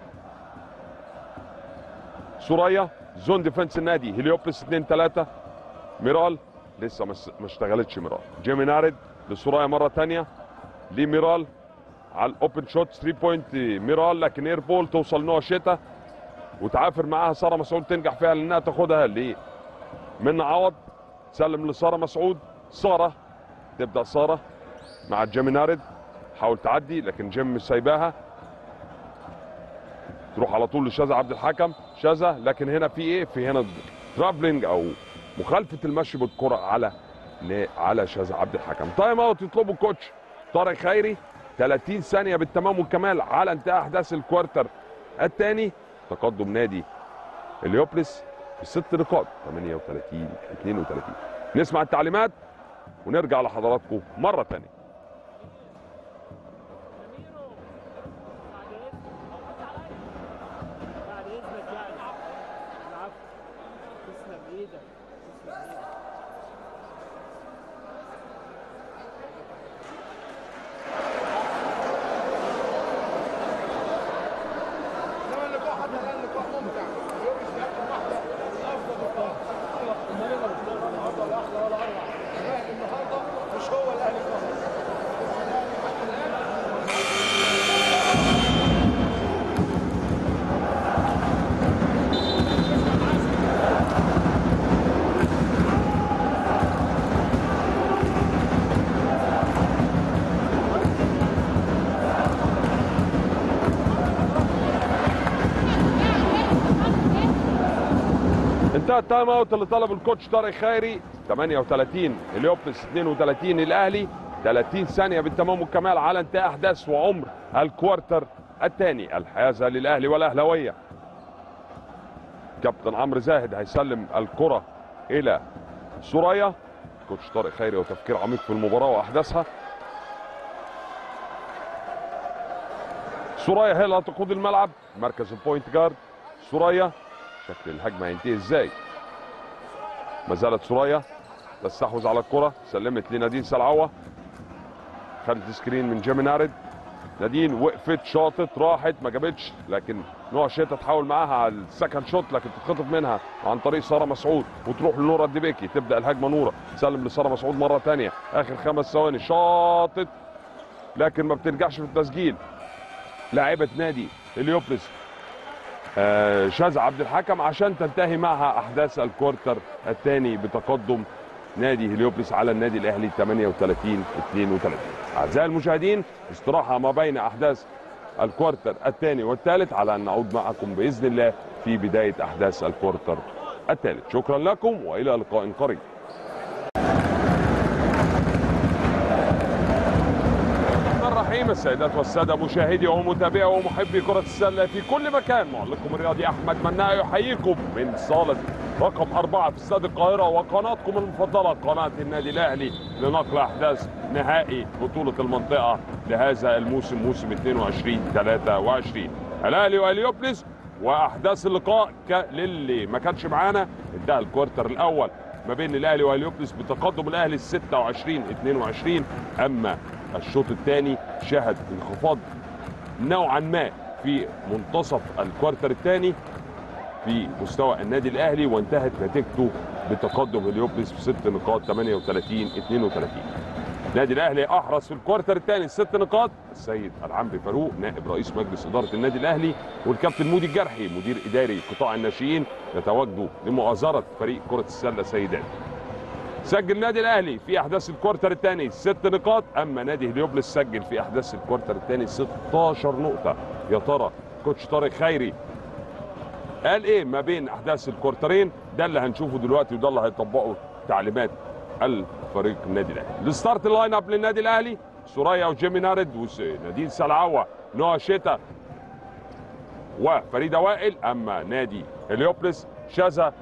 سوريا زون ديفنس النادي هليوبلس 2-3. ميرال لسه ما اشتغلتش. ميرال جيمي نارد لسوريا مره ثانيه لميرال على الاوبن شوت 3 بوينت. ميرال لكن اير بول توصل نوع شتا وتعافر معاها ساره مسعود، تنجح فيها لانها تاخدها من عوض. تسلم لساره مسعود. ساره تبدا. ساره مع جيمي نارد حاول تعدي لكن جيم مش سايباها. تروح على طول لشاذة عبد الحكم. شاذة لكن هنا في ايه؟ في هنا ترابلينج او مخالفه المشي بالكره على شاذة عبد الحكم. تايم اوت يطلبه الكوتش طارق خيري. 30 ثانيه بالتمام والكمال على انتهاء احداث الكوارتر الثاني. تقدم نادي هليوبلس ب6 نقاط 38-32. نسمع التعليمات ونرجع لحضراتكم مره ثانيه. انتهى التايم اوت اللي طلب الكوتش طارق خيري. 38 هليوبلس 32 الاهلي. 30 ثانيه بالتمام والكمال على انتهاء احداث وعمر الكوارتر الثاني. الحيازه للاهلي والاهلاويه. كابتن عمرو زاهد هيسلم الكره الى سوريا. كوتش طارق خيري وتفكير عميق في المباراه واحداثها. سوريا هي اللي هتقود الملعب. مركز البوينت جارد سوريا. شكل الهجمه هينتهي ازاي؟ ما زالت سوريا تستحوذ على الكره. سلمت لنادين سلعوه. خدت سكرين من جيمي نارد. نادين وقفت شاطت راحت ما جابتش لكن نوع شتا تحاول معاها على السكند شوت لكن تتخطف منها عن طريق ساره مسعود وتروح لنورة الدبيكي. تبدا الهجمه نوره. تسلم لساره مسعود مره ثانيه. اخر 5 ثواني شاطت لكن ما بتنجحش في التسجيل. لاعبه نادي هليوبلس شاذة عبد الحكم عشان تنتهي معها احداث الكوارتر الثاني بتقدم نادي هليوبلس على النادي الاهلي 38-32. اعزائي المشاهدين استراحه ما بين احداث الكوارتر الثاني والثالث على ان نعود معكم باذن الله في بدايه احداث الكوارتر الثالث. شكرا لكم والى لقاء قريب. الرحيم. السيدات والساده مشاهدي ومتابعي ومحبي كره السله في كل مكان، معلقكم الرياضي احمد مناع يحييكم من صاله رقم 4 في استاد القاهره وقناتكم المفضله قناه النادي الاهلي لنقل احداث نهائي بطوله المنطقه لهذا الموسم موسم 22-23. الاهلي وهليوبلس واحداث اللقاء للي ما كانش معانا. انتهى الكوارتر الاول ما بين الاهلي وهليوبلس بتقدم الاهلي 26-22. اما الشوط الثاني شهد انخفاض نوعا ما في منتصف الكوارتر الثاني في مستوى النادي الاهلي وانتهت نتيجته بتقدم هليوبلس ب6 نقاط 38-32. النادي الاهلي احرز في الكوارتر الثاني 6 نقاط. السيد العمري فاروق نائب رئيس مجلس اداره النادي الاهلي والكابتن مودي الجرحي مدير اداري قطاع الناشئين يتواجدوا لمؤازره فريق كره السله سيدات. سجل النادي الاهلي في احداث الكوارتر الثاني 6 نقاط، اما نادي هليوبلس سجل في احداث الكوارتر الثاني 16 نقطه. يا ترى كوتش طارق خيري قال ايه ما بين احداث الكوارترين؟ ده اللي هنشوفه دلوقتي وده اللي هيطبقه تعليمات الفريق النادي الاهلي. الستارت لاين اب للنادي الاهلي سوريا وجيمي نارد ونادين سلعوه نوع شتا وفريده وائل، اما نادي هليوبلس شذا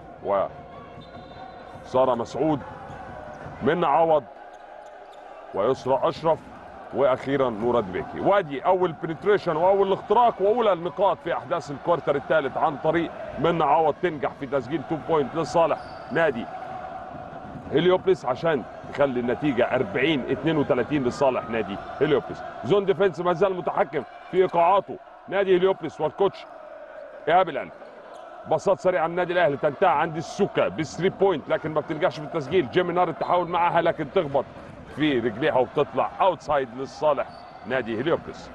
وساره مسعود منى عوض ويسرى اشرف واخيرا نورة دبيكي. وادي اول بنتريشن واول اختراق واولى النقاط في احداث الكوارتر الثالث عن طريق منى عوض تنجح في تسجيل 2 بوينت لصالح نادي هليوبلس عشان تخلي النتيجه 40-32 لصالح نادي هليوبلس. زون ديفنس ما زال متحكم في ايقاعاته نادي هليوبلس والكوتش ايهاب الالف. باصات سريعه عن النادي الاهلي تنتهي عند السوكا بالثري بوينت لكن ما بتنجحش في التسجيل. جيمي نار تحاول معاها لكن تخبط في رجليها وبتطلع اوتسايد لصالح نادي هليوبلس.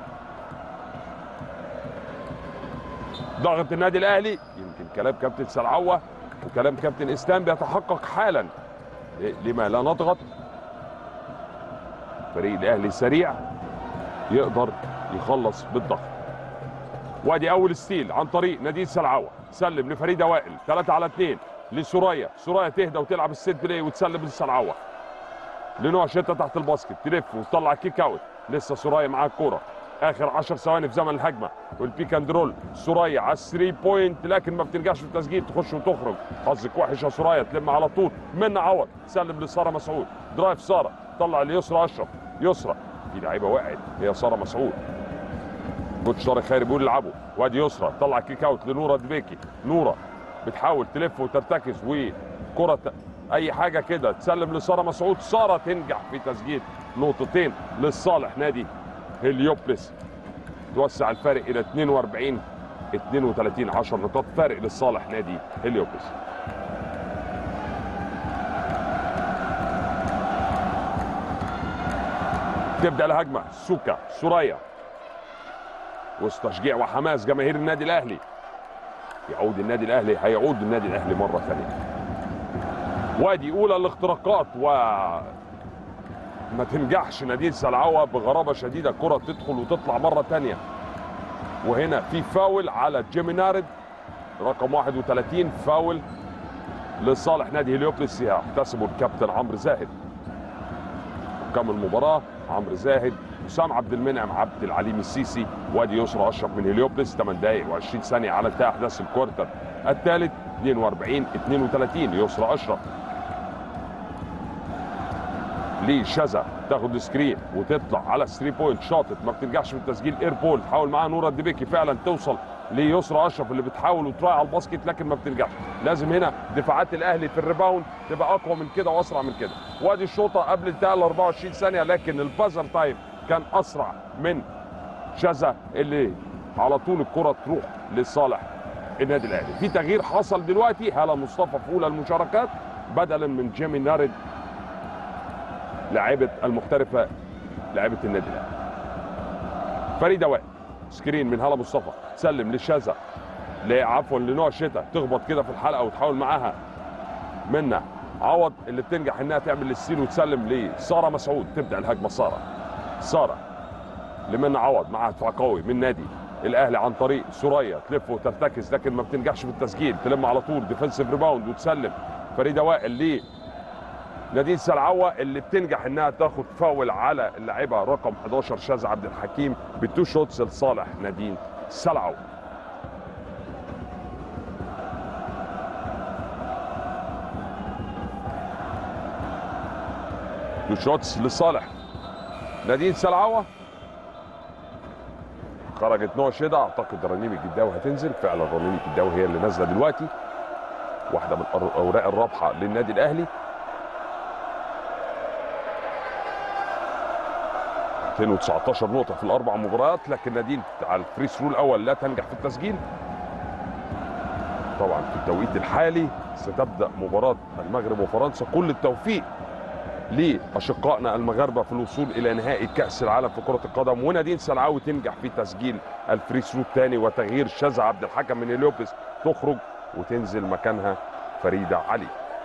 ضغط النادي الاهلي يمكن كلام كابتن سلعوه وكلام كابتن اسلام بيتحقق حالا. لما لا نضغط؟ فريق الاهلي سريع يقدر يخلص بالضغط. وادي اول ستيل عن طريق نادين سلعوه، سلم لفريده وائل 3 على 2 لسوريا. سوريا تهدى وتلعب السيت بلاي وتسلم لسلعوه لنوع شتا تحت الباسكت تلف وتطلع كيك اوت. لسه سوريا معاها الكوره اخر 10 ثواني في زمن الهجمه والبيك اند رول. سوريا على 3 بوينت لكن ما بتنجحش في التسجيل، تخش وتخرج. حظك وحش يا سوريا، تلم على طول. منى عوض سلم لساره مسعود، درايف ساره طلع ليسرى اشرف. يسرى في لعيبه وقعت هي ساره مسعود. كوتش طارق خيري بيقول العبوا. وادي يسرى طلع كيك اوت لنوره دبيكي. نوره بتحاول تلف وترتكز وكره اي حاجه كده تسلم لساره مسعود. ساره تنجح في تسجيل نقطتين لصالح نادي هليوبلس، توسع الفارق الى 42-32 10 نقاط فارق لصالح نادي هليوبلس. تبدا الهجمه سوكا سوريا وسط تشجيع وحماس جماهير النادي الاهلي. يعود النادي الاهلي، هيعود النادي الاهلي مره ثانيه. وادي اولى الاختراقات وما تنجحش نادين سلعوه بغرابه شديده. كره تدخل وتطلع مره ثانيه. وهنا في فاول على جيمي نارد رقم 31، فاول لصالح نادي هليوبلس يحتسبه الكابتن عمرو زاهد. حكام المباراه عمرو زاهد، حسام عبد المنعم عبد العليم السيسي. وادي يسرى اشرف من هليوبلس. 8 دقائق و20 ثانيه على انتهاء احداث الكوارتر الثالث 42-32 يسرى اشرف لشذا تاخد سكرين وتطلع على 3 بوينت شاطت ما بتنجحش في التسجيل. اير بول تحاول معاها نوره الدبيكي فعلا توصل ليسرى اشرف اللي بتحاول وتراعي على الباسكت لكن ما بتنجحش. لازم هنا دفاعات الاهلي في الريباوند تبقى اقوى من كده واسرع من كده. وادي الشوطه قبل انتهاء ال 24 ثانيه لكن البازر تايم كان اسرع من شذا اللي على طول الكره تروح لصالح النادي الاهلي. في تغيير حصل دلوقتي، هاله مصطفى في اولى المشاركات بدلا من جيمي نارد لاعبة المحترفة لاعبة النادي الاهلي. فريده وائل سكرين من هاله مصطفى تسلم للشاذة لنوع شتا تخبط كده في الحلقه وتحاول معاها منى عوض اللي بتنجح انها تعمل السين وتسلم لساره مسعود. تبدا الهجمه ساره لمنى عوض مع دفاع قوي من نادي الاهلي عن طريق سوريا تلف وترتكز لكن ما بتنجحش في التسجيل. تلم على طول ديفنسيف ريباوند وتسلم فريده وائل نادين سلعوه اللي بتنجح انها تاخد فاول على اللاعبه رقم 11 شاذ عبد الحكيم ب2 شوتس لصالح نادين سلعوه. شوتس لصالح نادين سلعوه. خرجت نوع شده، اعتقد رنيم الجداوي هتنزل. فعلا رنيم الجداوي هي اللي نازله دلوقتي، واحده من الاوراق الرابحه للنادي الاهلي. 219 نقطه في الاربع مباريات لكن نادين على الفري ثرو الاول لا تنجح في التسجيل. طبعا في التوقيت الحالي ستبدا مباراه المغرب وفرنسا. كل التوفيق لاشقائنا المغاربه في الوصول الى نهائي كاس العالم في كره القدم، ونادين سلعاوي تنجح في تسجيل الفري ثرو الثاني وتغيير شذا عبد الحكم من هيليوبلس تخرج وتنزل مكانها فريده علي.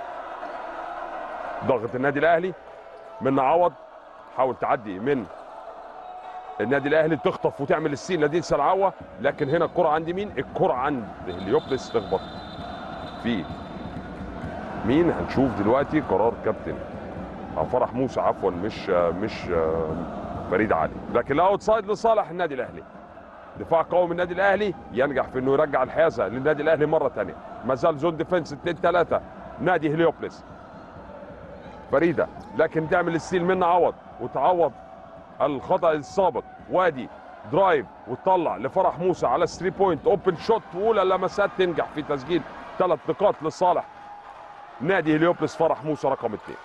ضغط النادي الاهلي من عوض، حاول تعدي من النادي الاهلي تخطف وتعمل السين نادين سلعاوه، لكن هنا الكره عند مين؟ الكره عند هيليوبلس تخبط في مين؟ هنشوف دلوقتي قرار كابتن فرح موسى، عفوا مش فريد علي، لكن الاوت سايد لصالح النادي الاهلي. دفاع قوي من النادي الاهلي ينجح في انه يرجع الحيازه للنادي الاهلي مره ثانيه. ما زال زون ديفنس 2-3 نادي هيليوبلس. فريده لكن تعمل السيل من عوض وتعوض الخطا السابق. وادي درايف وتطلع لفرح موسى على 3 بوينت اوبن شوت، واولى لمسات تنجح في تسجيل 3 نقاط لصالح نادي هيليوبلس. فرح موسى رقم 2.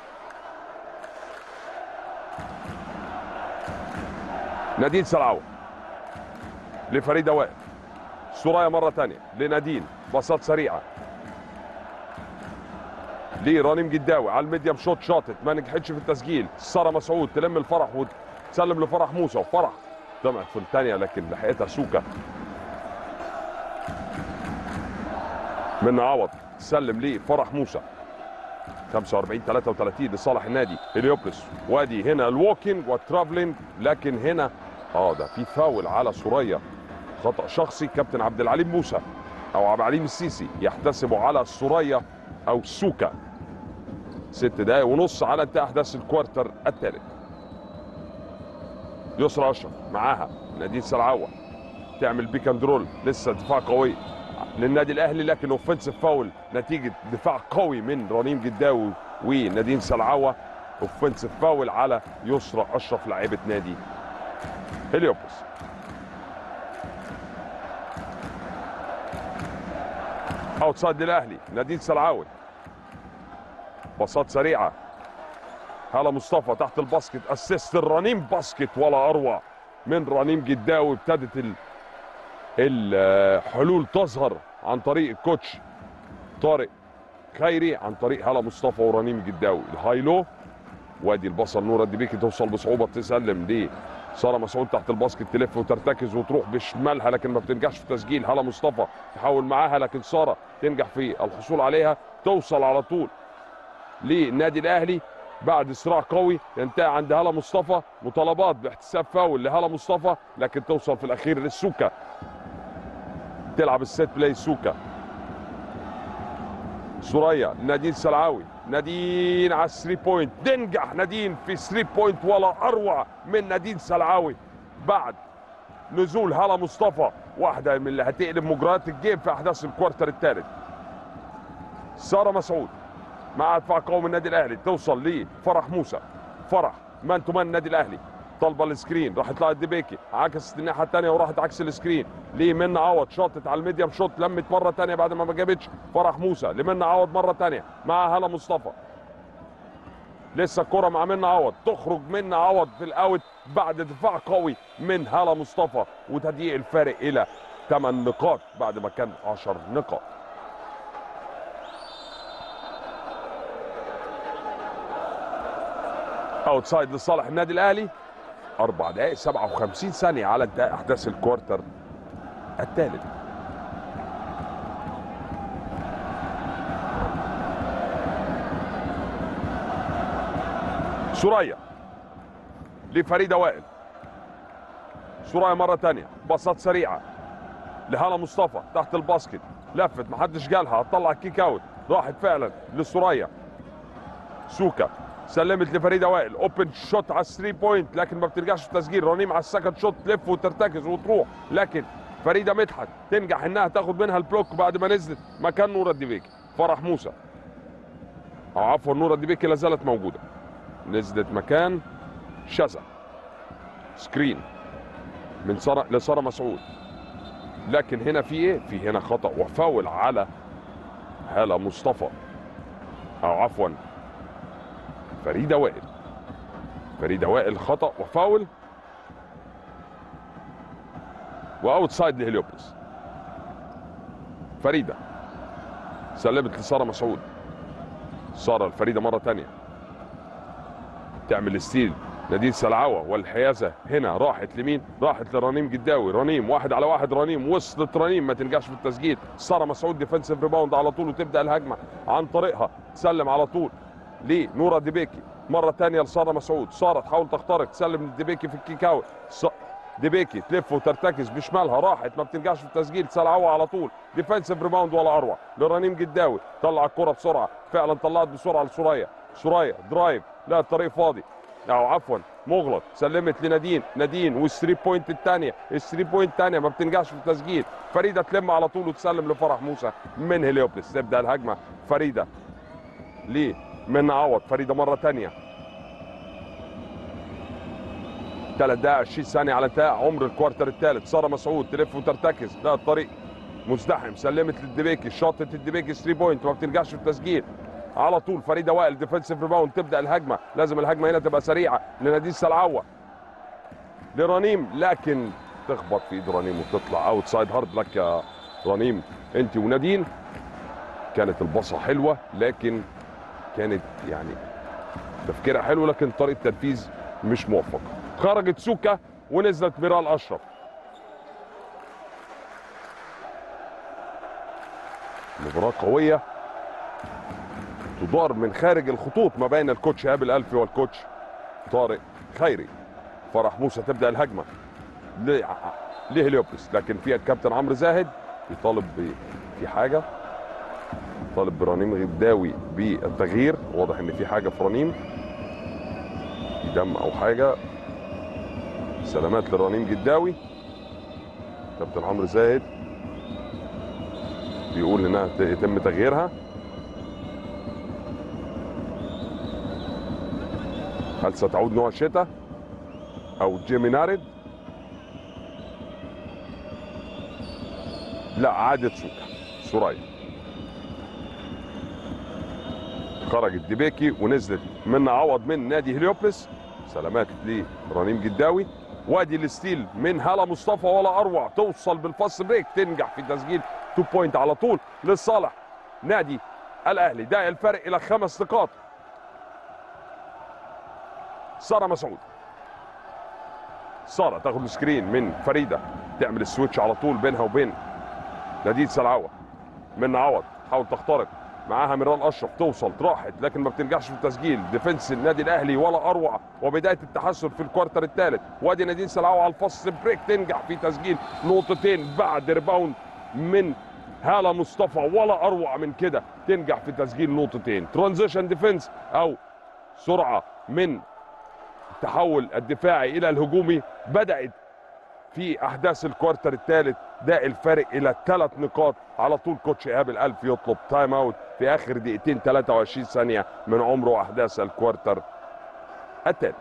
نادين سلعاوي لفريده وائل. سرايا مره ثانيه لنادين، باصات سريعه لرنيم جداوي على الميديم شوت، شاطت ما نجحتش في التسجيل. ساره مسعود تلم الفرح وتسلم لفرح موسى، وفرح طمعت في الثانيه لكن لحقتها سوكا. من عوض تسلم لفرح موسى. 45-33 لصالح النادي هيليوبلس. وادي هنا الووكينج والترافلينج، لكن هنا ده في فاول على سوريا، خطأ شخصي. كابتن عبد العليم موسى او عبد العليم السيسي يحتسبه على سوريا او سوكا. 6 دقائق ونص على انتهاء احداث الكوارتر الثالث. يسرى اشرف معاها نادين سلعاوه تعمل بيك اند رول، لسه دفاع قوي للنادي الاهلي لكن اوفنسيف فاول نتيجه دفاع قوي من رنيم جداوي ونادين سلعاوه. اوفنسيف فاول على يسرى اشرف لاعيبه نادي هيليوبلس. اوتسايد للاهلي نادين سلعاوي، باصات سريعه. هلا مصطفى تحت الباسكت، اسيست الرنيم، باسكت ولا اروع من رنيم جداوي. ابتدت الحلول تظهر عن طريق الكوتش طارق خيري، عن طريق هلا مصطفى ورنيم جداوي. الهايلو وادي البصل نور الدبيكي توصل بصعوبه، تسلم ليه ساره مسعود تحت الباسكت، تلف وترتكز وتروح بشمالها لكن ما بتنجحش في تسجيل. هلا مصطفى تحاول معاها لكن ساره تنجح في الحصول عليها، توصل على طول للنادي الاهلي بعد صراع قوي ينتهي عند هلا مصطفى. مطالبات باحتساب فاول لهلا مصطفى لكن توصل في الاخير للسوكا، تلعب السيت بلاي سوكا. سوريا نادين سلعاوي، نادين على 3 بوينت، تنجح نادين في 3 بوينت ولا اروع من نادين سلعاوي بعد نزول هلا مصطفى، واحده من اللي هتقلب مجريات الجيم في احداث الكوارتر الثالث. ساره مسعود مع دفاع قوي من النادي الاهلي توصل لفرح موسى. فرح مان تو مان النادي الاهلي، طالبه السكرين، راحت لها الدبيكي، عكست الناحيه الثانيه وراحت عكس السكرين لمن عوض، شاطت على الميديم شوت، لمت مره ثانيه بعد ما جابتش. فرح موسى لمن عوض مره ثانيه مع هلا مصطفى، لسه الكره مع من عوض، تخرج من عوض في الاوت بعد دفاع قوي من هلا مصطفى وتضييق الفارق الى 8 نقاط بعد ما كان 10 نقاط. اوتسايد لصالح النادي الاهلي. 4 دقائق 57 ثانيه على انتهاء احداث الكوارتر الثالث. سوريا لفريده وائل. سوريا مره ثانيه، باصات سريعه لهلا مصطفى تحت الباسكت، لفت محدش جالها، هتطلع الكيك اوت، راحت فعلا لسوريا. سوكا سلمت لفريده وائل، اوبن شوت على 3 بوينت لكن ما بترجعش في تسجيل. رنيم على السكند شوت تلف وترتكز وتروح، لكن فريده مدحت تنجح انها تاخد منها البلوك بعد ما نزلت مكان نور الدبيكي. فرح موسى او عفوا نور الدبيكي لا زالت موجوده، نزلت مكان شذا. سكرين من لساره مسعود، لكن هنا في ايه؟ في هنا خطا وفاول على هلا مصطفى او عفوا فريده وائل. فريده وائل خطا وفاول واوت سايد لهليوبلس. فريده سلمت لساره مسعود. ساره الفريده مره ثانيه تعمل ستيل. نادين سلعوه والحيازه هنا راحت لمين؟ راحت لرنيم جداوي. رنيم 1 على 1. رنيم وصلت. رنيم ما تنجحش في التسجيل. ساره مسعود ديفنسيف ريباوند على طول وتبدا الهجمه عن طريقها. تسلم على طول لنورا ديبيكي مره ثانيه لساره مسعود. ساره تحاول تخترق تسلم لديبيكي في الكيك اوت. ديبيكي تلف وترتكز بشمالها راحت ما بتنجحش في التسجيل. سلعوه على طول ديفنسيف ريباوند ولا اروع لرنيم جداوي. طلع الكره بسرعه فعلا طلعت بسرعه لسوريا. سوريا درايف لا الطريق فاضي او عفوا مغلق. سلمت لنادين. نادين والثري بوينت الثانيه. الثري بوينت الثانيه ما بتنجحش في التسجيل. فريده تلم على طول وتسلم لفرح موسى من هليوبلس. تبدا الهجمه فريده ليه من عوض. فريده مره ثانيه 3 دقائق 20 ثانيه على انتهاء عمر الكوارتر الثالث. ساره مسعود تلف وترتكز لا الطريق مزدحم. سلمت للدبيكي. شاطت الدبيكي 3 بوينت ما بتنجحش في التسجيل. على طول فريده وائل ديفنسيف ريباوند. تبدا الهجمه. لازم الهجمه هنا تبقى سريعه لنادين سلعوه لرنيم لكن تخبط في ايد رنيم وتطلع اوت سايد. هارد لك يا رنيم انت ونادين. كانت البصه حلوه لكن كانت يعني تفكيرها حلو لكن طريقه التنفيذ مش موفقه. خرجت سوكا ونزلت ميرال اشرف. مباراه قويه تدار من خارج الخطوط ما بين الكوتش ايهاب الالفي والكوتش طارق خيري. فرح موسى تبدا الهجمه لهليوبلس لكن فيها الكابتن عمرو زاهد يطالب في حاجه. طالب برنيم غداوي بالتغيير. واضح ان في حاجه في رنيم في دم او حاجه. سلامات لرنيم جداوي. كابتن عمرو زاهد بيقول انها يتم تغييرها. هل ستعود نوع شتا او جيمي نارد؟ لا عادت سوريا. خرجت ديبيكي ونزلت من عوض من نادي هليوبلس. سلامات لرنيم جداوي. وادي الستيل من هالة مصطفى ولا اروع. توصل بالفاست بريك تنجح في تسجيل 2 بوينت على طول لصالح نادي الاهلي. ده الفرق الى 5 نقاط. ساره مسعود. ساره تاخد السكرين من فريده تعمل السويتش على طول بينها وبين نادين سلعوه. من عوض تحاول تخترق معاها ميرال اشرف. توصل راحت لكن ما بتنجحش في التسجيل. ديفنس النادي الاهلي ولا اروع وبدايه التحسن في الكوارتر الثالث. وادي نادين سلعوه على الفاست بريك تنجح في تسجيل نقطتين بعد ريباوند من هالة مصطفى ولا اروع من كده. تنجح في تسجيل نقطتين. ترانزيشن ديفنس او سرعه من التحول الدفاعي الى الهجومي بدات في احداث الكوارتر الثالث. ده الفارق الى 3 نقاط. على طول كوتش ايهاب الالفي يطلب تايم اوت في اخر دقيقتين 23 ثانيه من عمر واحداث الكوارتر الثالث.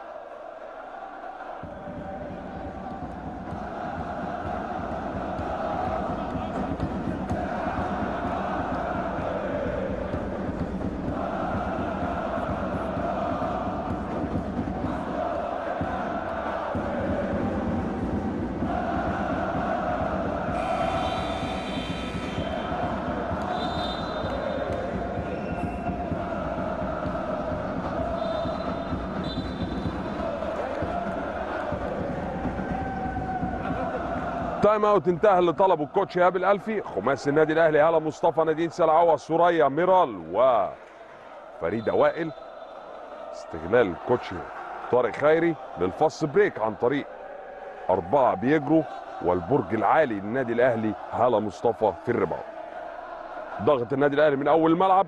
تايم اوت انتهى اللي طلبه الكوتش ايهاب الالفي. خماسي النادي الاهلي هالة مصطفى نادين سلعوه سوريا ميرال وفريده وائل. استغلال الكوتش طارق خيري للفاست بريك عن طريق 4 بيجروا والبرج العالي للنادي الاهلي هالة مصطفى في الريباوند. ضغط النادي الاهلي من اول الملعب.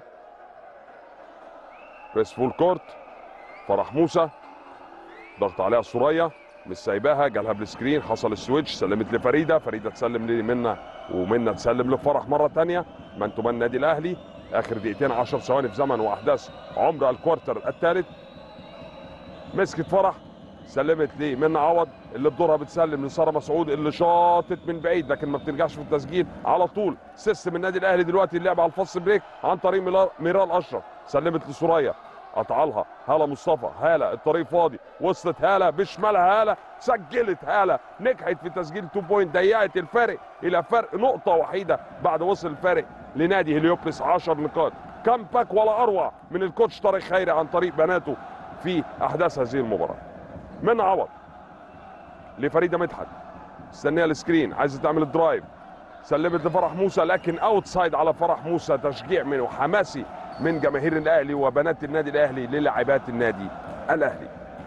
بريس فول كورت. فرح موسى ضغط عليها سوريا مش سايباها. جالها بالسكرين. حصل السويتش. سلمت لفريده. فريده تسلم لمنى ومنى تسلم لفرح مره ثانيه. مان تو مان النادي الاهلي. اخر دقيقتين 10 ثواني في زمن واحداث عمر الكوارتر الثالث. مسكت فرح سلمت لمنى عوض اللي بدورها بتسلم لساره مسعود اللي شاطت من بعيد لكن ما بتنجحش في التسجيل. على طول سيستم النادي الاهلي دلوقتي اللعب على الفاست بريك عن طريق ميرال اشرف. سلمت لسوريا قطع لها هالة مصطفى. هالة الطريق فاضي. وصلت هالة بشمالها. هالة سجلت. هالة نجحت في تسجيل 2 بوينت. ضيقت الفارق الى فرق نقطه وحيده بعد وصل الفارق لنادي هليوبلس 10 نقاط. كامباك ولا اروع من الكوتش طارق خيري عن طريق بناته في احداث هذه المباراه. من عوض لفريده مدحت، مستنيه السكرين، عايزه تعمل الدرايف، سلمت لفرح موسى لكن اوتسايد على فرح موسى. تشجيع منه حماسي من جماهير الاهلي وبنات النادي الاهلي للاعبات النادي الاهلي.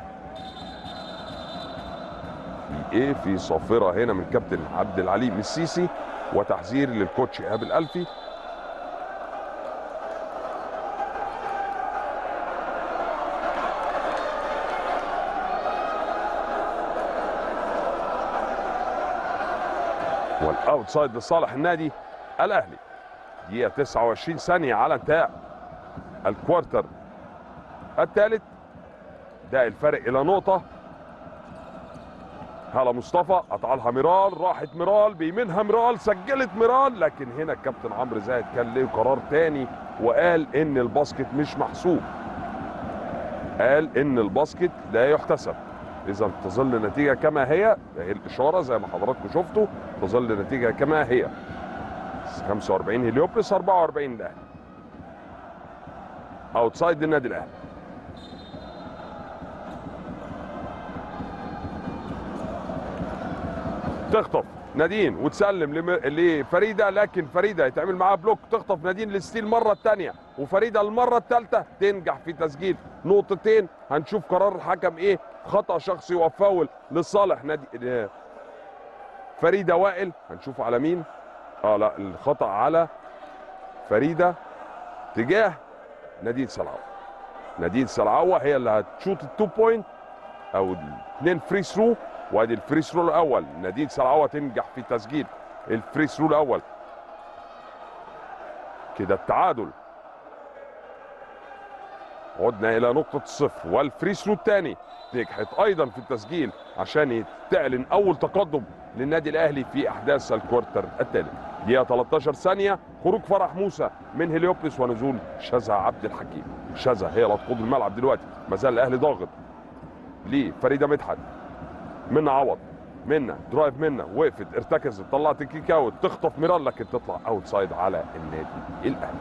في صافره هنا من كابتن عبد العليم السيسي وتحذير للكوتش ايهاب الالفي. والاوتسايد لصالح النادي الاهلي. دقيقه 29 ثانيه على انتهاء الكوارتر الثالث. ده الفرق الى نقطه. هلا مصطفى قطع لها ميرال، راحت ميرال بيمينها ميرال، سجلت ميرال، لكن هنا الكابتن عمرو زاهد كان له قرار تاني وقال ان الباسكت مش محسوب. قال ان الباسكت لا يحتسب. اذا تظل النتيجه كما هي الاشاره زي ما حضراتكم شفتوا، تظل النتيجه كما هي 45 هليوبلس 44 الاهلي. اوتسايد للنادي الاهلي. تخطف نادين وتسلم لفريده، لكن فريده يتعمل معاها بلوك، تخطف نادين للستيل المره الثانيه، وفريده المره الثالثه تنجح في تسجيل نقطتين. هنشوف قرار الحكم ايه، خطا شخصي وفاول لصالح نادي فريده وائل. هنشوف على مين. لا، الخطا على فريده تجاه نادين سلعوه. نادين سلعوه هي اللي هتشوط التو بوينت او الاثنين فري ثرو، وادي الفري ثرو الاول. نادين سلعوه تنجح في تسجيل الفري ثرو الاول. كده التعادل. عدنا الى نقطه الصفر، والفري ثرو الثاني نجحت ايضا في التسجيل عشان تعلن اول تقدم للنادي الاهلي في احداث الكوارتر الثالث. دقيقه 13 ثانيه، خروج فرح موسى من هليوبلس ونزول شذا عبد الحكيم. شذا هي اللي هتقود الملعب دلوقتي. ما زال الاهلي ضاغط لفريده مدحت. منا عوض، منا درايف، منا وقفت ارتكزت، طلعت الكيك اوت، تخطف ميرال لكن تطلع اوت سايد على النادي الاهلي.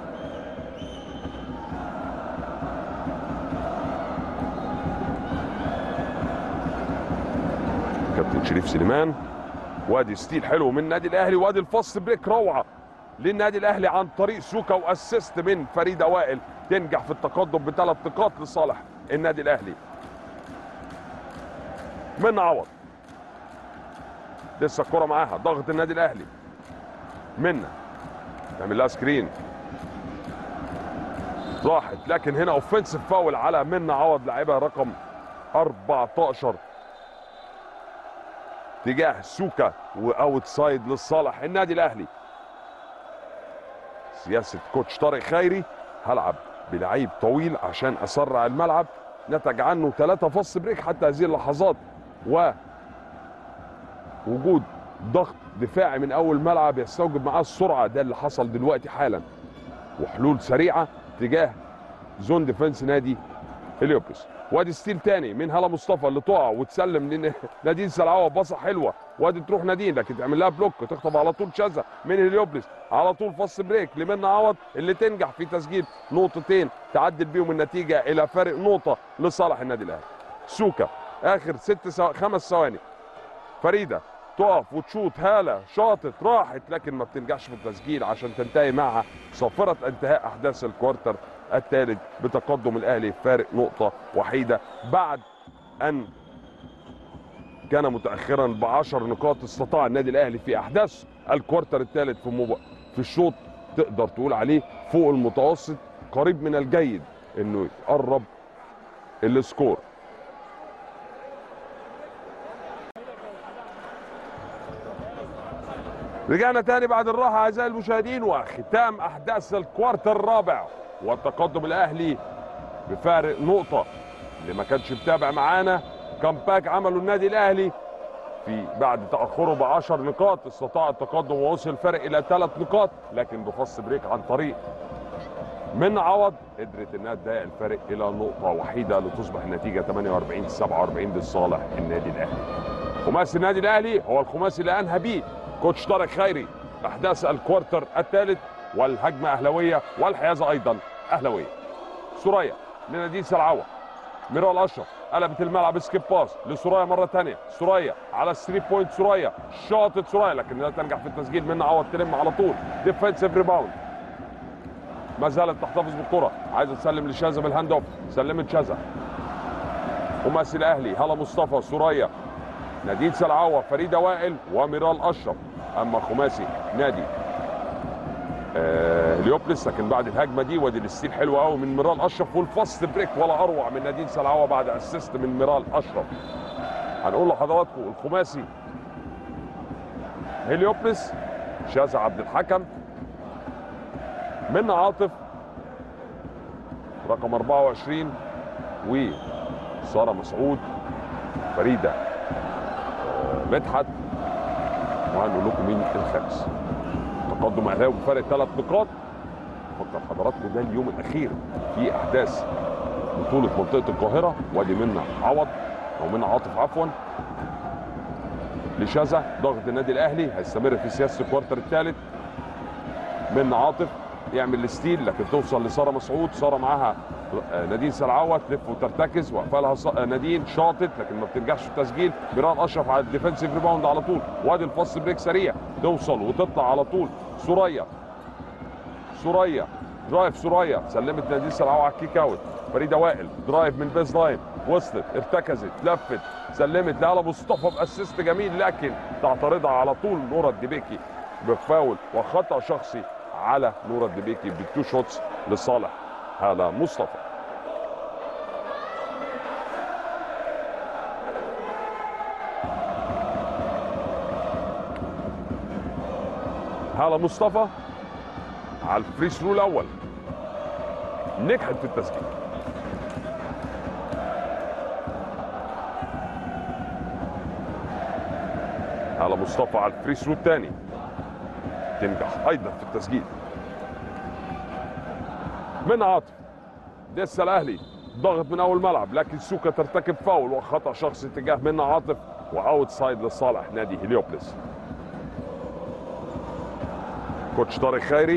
كابتن شريف سليمان. وادي ستيل حلو من النادي الاهلي، وادي الفاست بريك روعه للنادي الاهلي عن طريق سوكا، واسيست من فريده وائل تنجح في التقدم بثلاث نقاط لصالح النادي الاهلي. من عوض لسه الكره معاها، ضغط النادي الاهلي. منا تعمل لها سكرين، راحت لكن هنا اوفنسيف فاول على منا عوض لاعبها رقم 14 تجاه سوكا، واوت سايد لصالح النادي الاهلي. سياسه كوتش طارق خيري، هلعب بلعيب طويل عشان اسرع الملعب، نتج عنه 3 فاست بريك حتى هذه اللحظات، ووجود ضغط دفاعي من اول ملعب يستوجب معاه السرعه. ده اللي حصل دلوقتي حالا، وحلول سريعه تجاه زون ديفنس نادي هليوبلس. وادي ستيل تاني من هلا مصطفى اللي تقع وتسلم لنادين سلعوه، باصه حلوه، وادي تروح نادين لكن تعمل لها بلوك، تخطف على طول شاذة من هليوبلس، على طول فاست بريك لمنى عوض اللي تنجح في تسجيل نقطتين تعدل بيهم النتيجه الى فارق نقطه لصالح النادي الاهلي. سوكا اخر 5 ثواني، فريده تقف وتشوت، هاله شاطت راحت لكن ما بتنجحش في التسجيل عشان تنتهي معها صافره انتهاء احداث الكوارتر الثالث بتقدم الاهلي فارق نقطه وحيده بعد ان كان متاخرا ب10 نقاط. استطاع النادي الاهلي في احداث الكوارتر الثالث في الشوط تقدر تقول عليه فوق المتوسط، قريب من الجيد انه يقرب السكور. رجعنا تاني بعد الراحه اعزائي المشاهدين، وختام احداث الكوارتر الرابع والتقدم الاهلي بفارق نقطه. اللي ما كانش متابع معانا، كامباك عمله النادي الاهلي في بعد تاخره ب10 نقاط، استطاع التقدم ووصل الفرق الى 3 نقاط، لكن بفاست بريك عن طريق من عوض قدرت انها تضايق الفرق الى نقطه وحيده لتصبح النتيجه 48-47 لصالح النادي الاهلي. خماسي النادي الاهلي هو الخماسي اللي انهى بيه كوتش طارق خيري احداث الكوارتر الثالث والهجمه اهلاويه والحيازه ايضا اهلاويه. سوريا لنادين سلعوه، ميرال اشرف قلبت الملعب سكيب باس لسوريا مره ثانيه، سوريا على الثري بوينت، سوريا شاطت سوريا لكن لا تنجح في التسجيل. منى عوض تلم على طول ديفensive ريباوند، ما زالت تحتفظ بالكره، عايزه تسلم لشاذة بالهاند اوف، سلمت شاذة. خماسي الاهلي هلا مصطفى، سوريا، نادين سلعوه، فريده وائل وميرال اشرف. اما خماسي نادي هليوبلس لكن بعد الهجمه دي وادي الستيل حلو قوي من ميرال اشرف، والفاست بريك ولا اروع من نادين سلعوه بعد اسيست من ميرال اشرف. هنقول لحضراتكم الخماسي هليوبلس، شاذة عبد الحكم، منى عاطف رقم 24، وساره مسعود، فريده مدحت، وهنقول لكم مين الخامس. تقدم اهلاوي بفارق 3 نقاط. فكر حضراتكم ده اليوم الاخير في احداث بطوله منطقه القاهره. وادي منى عوض او منى عاطف عفوا لشاذة، ضغط النادي الاهلي هيستمر في سياسه الكوارتر الثالث. منى عاطف يعمل الستيل لكن توصل لساره مسعود، ساره معاها نادين سلعوه تلف وترتكز، وقفلها نادين شاطت لكن ما بتنجحش في التسجيل. ميرال اشرف على الديفنسيف ريباوند على طول، وادي الفاست بريك سريع توصل وتطلع على طول. سوريا درايف، سوريا سلمت نادين سلعوه على الكيك اوت. فريده وائل درايف من بيز لاين، وصلت ارتكزت لفت سلمت لهلا مصطفى باسيست جميل لكن تعترضها على طول نورة الدبيكي بفاول وخطا شخصي على نورة الدبيكي بالتو شوتس لصالح هالة مصطفى. هالة مصطفى على الفري ثرو الاول نجحت في التسجيل. هالة مصطفى على الفري ثرو الثاني تنجح ايضا في التسجيل. منى عاطف لسه الاهلي ضغط من اول ملعب لكن سوكا ترتكب فاول وخطا شخصي تجاه منى عاطف، واوت سايد لصالح نادي هليوبلس. كوتش طارق خيري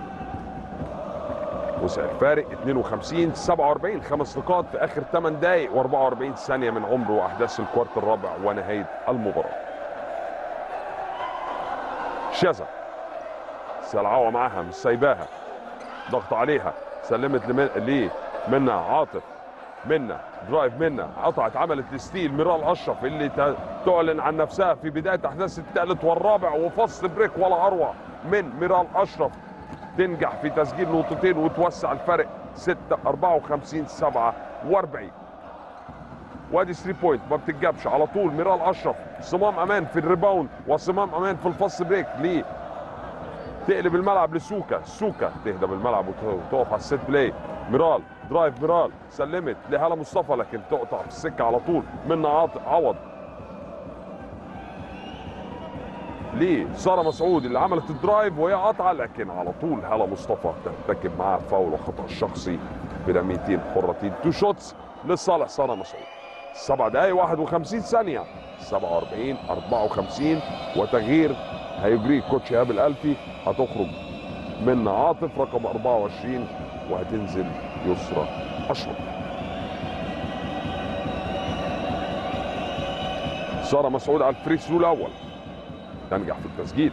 وسع الفارق 52-47، 5 نقاط في اخر 8 دقائق و44 ثانيه من عمر واحداث الكوارت الرابع ونهايه المباراه. شاذة سلعوه معاها مش سايباها، ضغط عليها سلمت لمنى عاطف، منى درايف، منى قطعت عملت الستيل. ميرال اشرف اللي تعلن عن نفسها في بدايه احداث الثالث والرابع، وفاست بريك ولا اروع من ميرال اشرف تنجح في تسجيل نقطتين وتوسع الفرق 54-47. وادي 3 بوينت ما بتتجابش على طول. ميرال اشرف صمام امان في الريباوند وصمام امان في الفاست بريك ليه تقلب الملعب لسوكا، سوكا تهدى بالملعب وتقف على السيت بلاي. ميرال درايف، ميرال سلمت لهالة مصطفى لكن تقطع في السكه على طول. منى عوض ليه ساره مسعود اللي عملت الدرايف وهي قاطعه لكن على طول هالة مصطفى ترتكب معاها فاول وخطا شخصي برميتين حرتين، 2 شوتس لصالح ساره مسعود. 7 دقائق 51 ثانيه، 47-54. وتغيير هيجريه كوتش ايهاب الالفي، هتخرج منى عاطف رقم 24 وهتنزل يسرى اشرف. ساره مسعود على الفري ثرو الاول تنجح في التسجيل.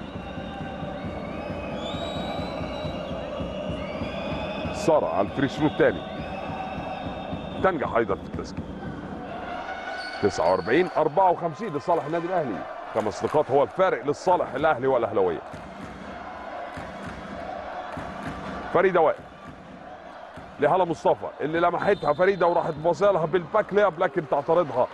ساره على الفري ثرو الثاني تنجح ايضا في التسجيل. 49-54 لصالح النادي الاهلي، 5 نقاط هو الفارق للصالح الاهلي والاهلاويه. فريده وائل لهالة مصطفى اللي لمحتها فريده وراحت باصلها بالباك لياب لكن تعترضها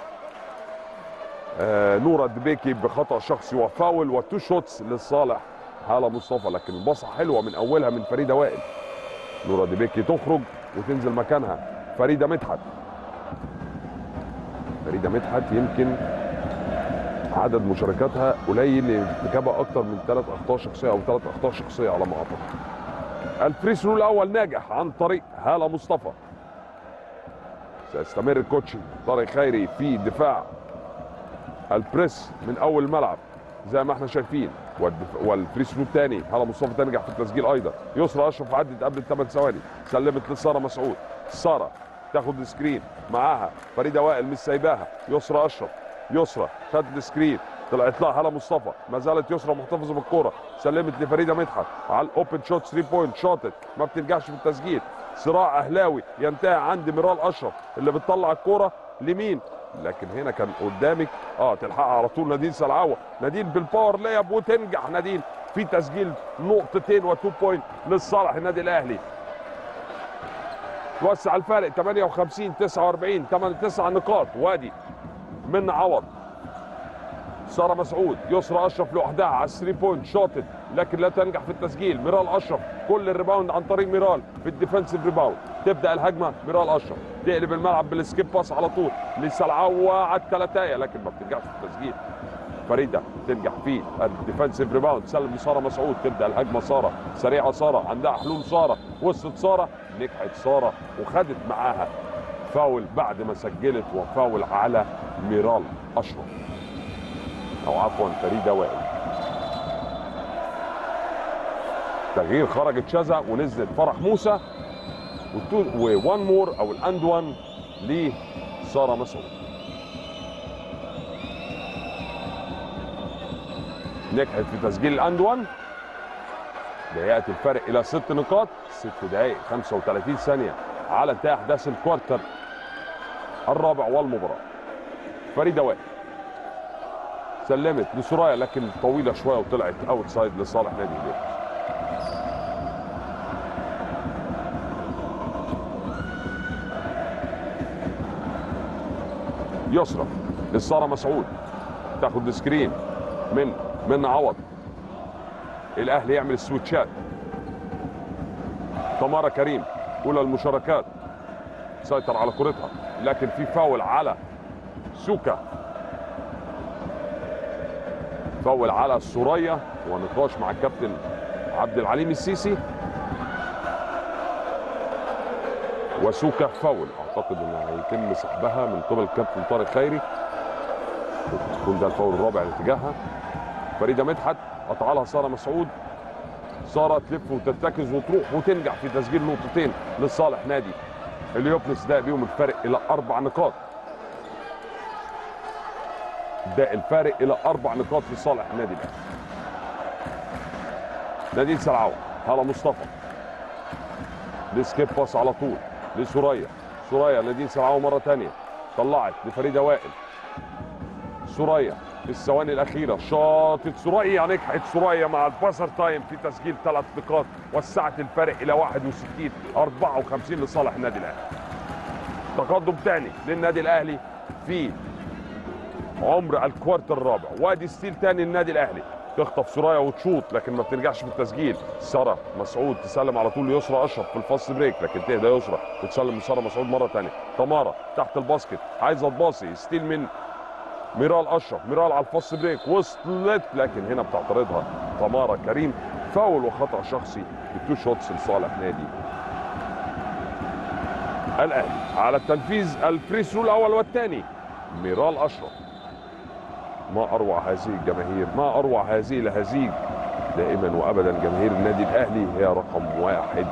نورة الدبيكي بخطا شخصي وفاول، و2 شوتس لصالح هالة مصطفى لكن الباصه حلوه من اولها من فريده وائل. نورة الدبيكي تخرج وتنزل مكانها فريده مدحت. فريده مدحت يمكن عدد مشاركاتها قليل، ارتكابها اكتر من 3 اخطاء شخصيه او 3 اخطاء شخصيه على ما اعتقد. الفري ثرو الاول ناجح عن طريق هالة مصطفى. سيستمر الكوتش طارق خيري في دفاع البريس من اول الملعب زي ما احنا شايفين. والفري ثرو الثاني هلا مصطفى تنجح في التسجيل ايضا. يسرى اشرف عدت قبل ال8 ثواني، سلمت لساره مسعود. ساره تاخد السكرين معاها فريده وائل مش سايباها. يسرى اشرف، يسرى خدت السكرين طلعت لها هلا مصطفى، ما زالت يسرى محتفظه بالكوره، سلمت لفريده مدحت على الاوبن شوت 3 بوينت، شاطت ما بتنجحش في التسجيل. صراع اهلاوي ينتهي عند ميرال اشرف اللي بتطلع الكوره لمين؟ لكن هنا كان قدامك تلحقها على طول نادين سلعوه. نادين بالباور لياب وتنجح نادين في تسجيل نقطتين و2 بوينت لصالح النادي الاهلي. توسع الفارق 58 49 9 نقاط. وادي من عوض، ساره مسعود، يسرى اشرف لوحدها على 3 بوينت، شاطت لكن لا تنجح في التسجيل. ميرال اشرف كل الريباوند عن طريق ميرال في الديفنسيف ريباوند. تبدا الهجمه ميرال اشرف تقلب الملعب بالسكيب باس على طول لسلعوه على الثلاثايه لكن ما بتنجحش في التسجيل. فريده تنجح في الديفنسيف ريباوند، سلم لساره مسعود. تبدا الهجمه ساره سريعه، ساره عندها حلول، ساره وصلت، ساره نجحت ساره وخدت معاها فاول بعد ما سجلت، وفاول على ميرال اشرف او عفوا فريده وائل. تغيير، خرجت شذا ونزلت فرح موسى ووان مور او الاند وان لساره مسعود. نجحت في تسجيل الاند وان لياتي الفرق الى 6 نقاط. 6 دقائق 35 ثانيه على انتهاء احداث الكوارتر الرابع والمباراه. فريده وائل سلمت لسرايا لكن طويله شويه وطلعت اوت سايد لصالح نادي الهلال. يسرى لساره مسعود تاخد سكرين من عوض. الاهلي يعمل السويتشات. تمارا كريم اولى المشاركات، سيطر على كرتها لكن في فاول على سوكا، فاول على سوريا ونقاش مع الكابتن عبد العليم السيسي. وسوكا فاول، اعتقد انه هيتم سحبها من قبل الكابتن طارق خيري، يكون ده الفاول الرابع لاتجاهها. فريده مدحت قطع لها ساره مسعود، ساره تلف وترتكز وتروح وتنجح في تسجيل نقطتين لصالح نادي هليوبلس، ده بيهم الفارق الى 4 نقاط. ده الفارق الى 4 نقاط لصالح النادي الاهلي. نادين سلعوه، هلا مصطفى لسكيب باس على طول لسوريا. سوريا نادين سلعوه مره ثانيه، طلعت لفريده وائل. سوريا في الثواني الاخيره شاطت سوريا، نجحت سوريا مع الباسر تايم في تسجيل 3 نقاط، وسعت الفارق الى 61 54 لصالح النادي الاهلي. تقدم ثاني للنادي الاهلي في عمر الكوارتر الرابع. وادي ستيل ثاني للنادي الاهلي، تخطف سرايا وتشوط لكن ما بتنجحش في التسجيل. ساره مسعود تسلم على طول ليسرى اشرف في الفاست بريك لكن تهدى يسرى وتسلم لساره مسعود مره ثانيه. تمارا تحت الباسكت عايزه تباصي، ستيل من ميرال اشرف. ميرال على الفاست بريك وصلت لكن هنا بتعترضها تمارا كريم، فاول وخطا شخصي ب2 شوتس لصالح نادي الاهلي. على التنفيذ الفري ثرو الاول والثاني ميرال اشرف. ما اروع هذه الجماهير، ما اروع هذه الهزيج. دائما وابدا جماهير النادي الاهلي هي رقم 1.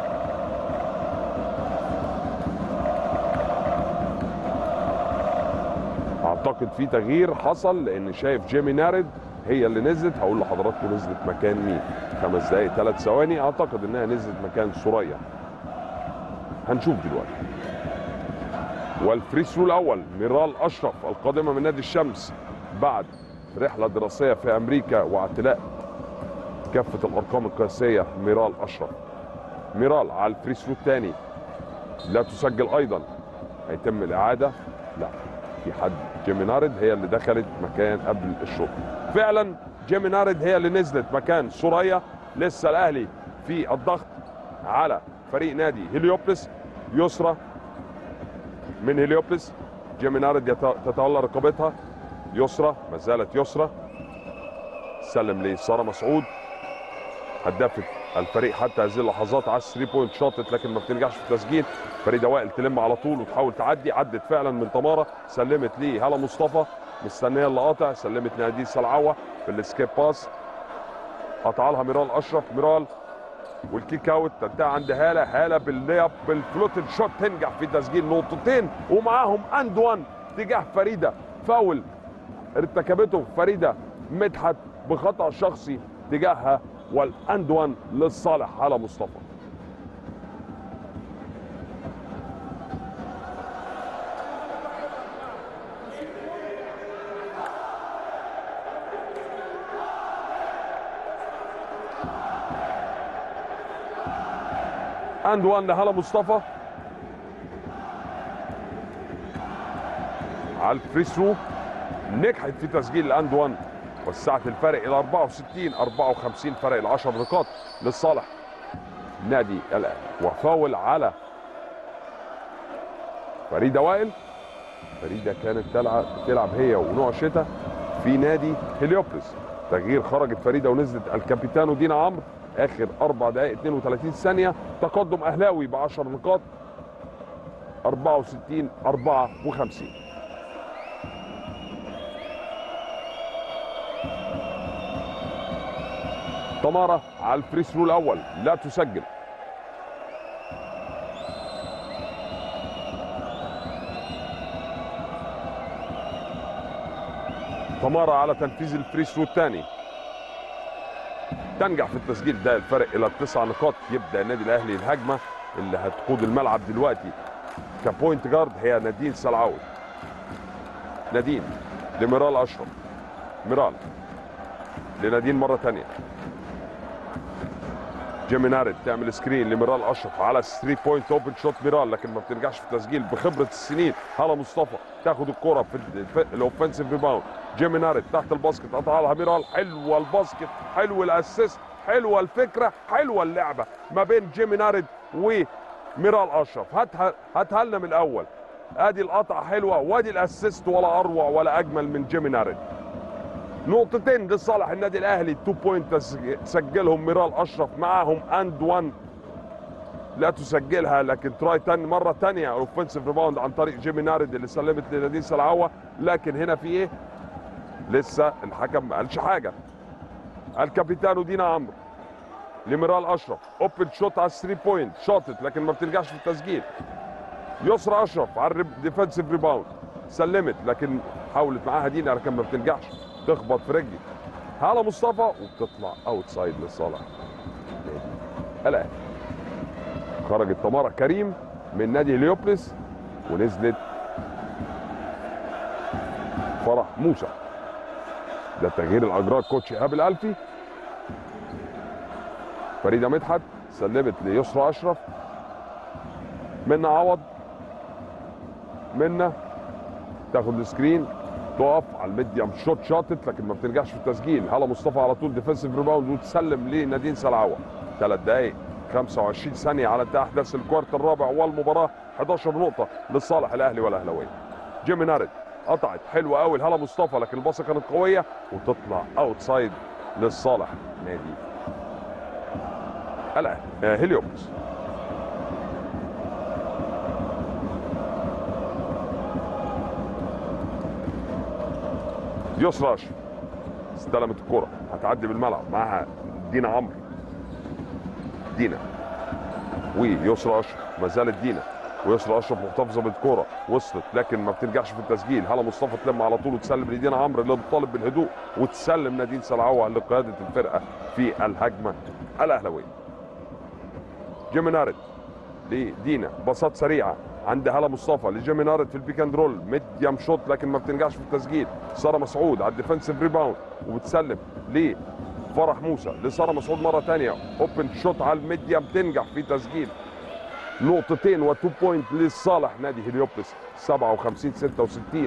اعتقد في تغيير حصل لان شايف جيمي نارد هي اللي نزلت. هقول لحضراتكم نزلت مكان مين. 5 دقائق 3 ثواني، اعتقد انها نزلت مكان سوريا، هنشوف دلوقتي. والفري ثرو الاول ميرال اشرف القادمه من نادي الشمس بعد رحله دراسيه في امريكا واعتلاء كافه الارقام القياسيه. ميرال اشرف، ميرال على الفري ثرو الثاني لا تسجل ايضا، هيتم الاعاده. لا، في حد جيمي نارد هي اللي دخلت مكان قبل الشوط. فعلا جيمي نارد هي اللي نزلت مكان سوريا. لسه الاهلي في الضغط على فريق نادي هليوبلس. يسرى من هليوبلس، جيمي نارد تتولى رقابتها. يسرى ما زالت يسرى، سلم لساره مسعود هدافه الفريق حتى هذه اللحظات على 3 بوينت، شاطت لكن ما بتنجحش في التسجيل. فريده وائل تلم على طول وتحاول تعدي، عدت فعلا من تمارا، سلمت ليه هلا مصطفى مستنيه اللي قاطع، سلمت نادين سلعوه في السكيب باس، قطع لها ميرال اشرف. ميرال والكيك اوت تنتهي عند هاله. هاله باللياب بالفلوتد شوت تنجح في تسجيل نقطتين، ومعاهم اند 1 تجاه فريده. فاول ارتكبته فريده مدحت بخطا شخصي تجاهها، والاند 1 لصالح هاله مصطفى. اند 1 لهاله مصطفى على الفري ثرو، نجحت في تسجيل الاند 1 وسعت الفرق الى 54 فرق ال 10 نقاط لصالح نادي الاهلي. وفاول على فريده وائل. فريده كانت تلعب هي ونوع شتا في نادي هليوبلس. تغيير، خرجت فريده ونزلت الكابيتانو دينا عمرو. اخر 4 دقائق 32 ثانيه. تقدم اهلاوي ب 10 نقاط 64-54. تمارا على الفري ثرو الاول لا تسجل. تمارا على تنفيذ الفري ثرو الثاني تنجح في التسجيل. ده الفرق الى 9 نقاط. يبدا النادي الاهلي الهجمه اللي هتقود الملعب دلوقتي كبوينت جارد هي نادين سلعاوي. نادين لميرال اشرف. ميرال لنادين مره ثانيه. جيمي نارد تعمل سكرين لميرال اشرف على 3 بوينت اوبن شوت ميرال، لكن ما بتنجحش في التسجيل. بخبره السنين هاله مصطفى تاخد الكره في الاوفنسيف ريباوند. جيمي نارد تحت الباسكت قطع لها ميرال. حلوه الباسكت، حلو الاسيست، حلوه الفكره، حلوه اللعبه ما بين جيمي نارد وميرال اشرف. هاتها لنا من الاول. ادي القطعه حلوه وادي الاسيست، ولا اروع ولا اجمل من جيمي نارد. نقطتين لصالح النادي الاهلي. 2 بوينت تسجلهم ميرال اشرف، معاهم اند 1 لا تسجلها، لكن تراي تاني مره ثانيه اوفنسيف ريباوند عن طريق جيمي نارد اللي سلمت لنادين سلعوه. لكن هنا في ايه؟ لسه الحكم ما قالش حاجه. الكابيتانو دينا عمرو لميرال اشرف. اوبن شوت على 3 بوينت، شاطت لكن ما بتنجحش في التسجيل. يسرى اشرف على الديفنسيف ريباوند، سلمت لكن حاولت معاها دينا لكن ما بتنجحش، تخبط في رجلي هاله مصطفى وبتطلع اوت سايد لصالح الاهلي. خرجت تمارا كريم من نادي هليوبلس ونزلت فرح موسى. ده التغيير اللي اجراه كوتش ايهاب الالفي. فريده مدحت سلمت ليسرى اشرف. منى عوض. منى تاخد السكرين، تقف على الميديم شوت، شاطت لكن ما بتنجحش في التسجيل. هاله مصطفى على طول ديفنسيف ريباوند وتسلم لنادين سلعوه. 3 دقائق 25 ثانيه على انتهاء احداث الكوارت الرابع والمباراه. 11 نقطه لصالح الاهلي والاهلاويه. جيمي نارد قطعت حلوه قوي لهاله مصطفى لكن الباصه كانت قويه وتطلع اوت سايد لصالح نادي الاهلي هليوبلس. يسرى اشرف استلمت الكرة، هتعدي بالملعب معاها دينا عمرو. دينا ويسرى اشرف، ما زالت دينا ويسرى اشرف محتفظه بالكرة، وصلت لكن ما بتنجحش في التسجيل. هاله مصطفى تلم على طول وتسلم لدينا عمرو اللي بتطالب بالهدوء، وتسلم نادين سلعوه لقياده الفرقه في الهجمه الاهلاويه. جيمي نارد لدينا، باصات سريعه عند هاله مصطفى لجيمي نارد في البيك اند رول، ميديم شوت لكن ما بتنجحش في التسجيل. ساره مسعود على الديفنسيف ريباوند وبتسلم لفرح موسى لساره مسعود مره ثانيه. اوبن شوت على الميديم تنجح في تسجيل. نقطتين و2 بوينت لصالح نادي هليوبلس 57-66.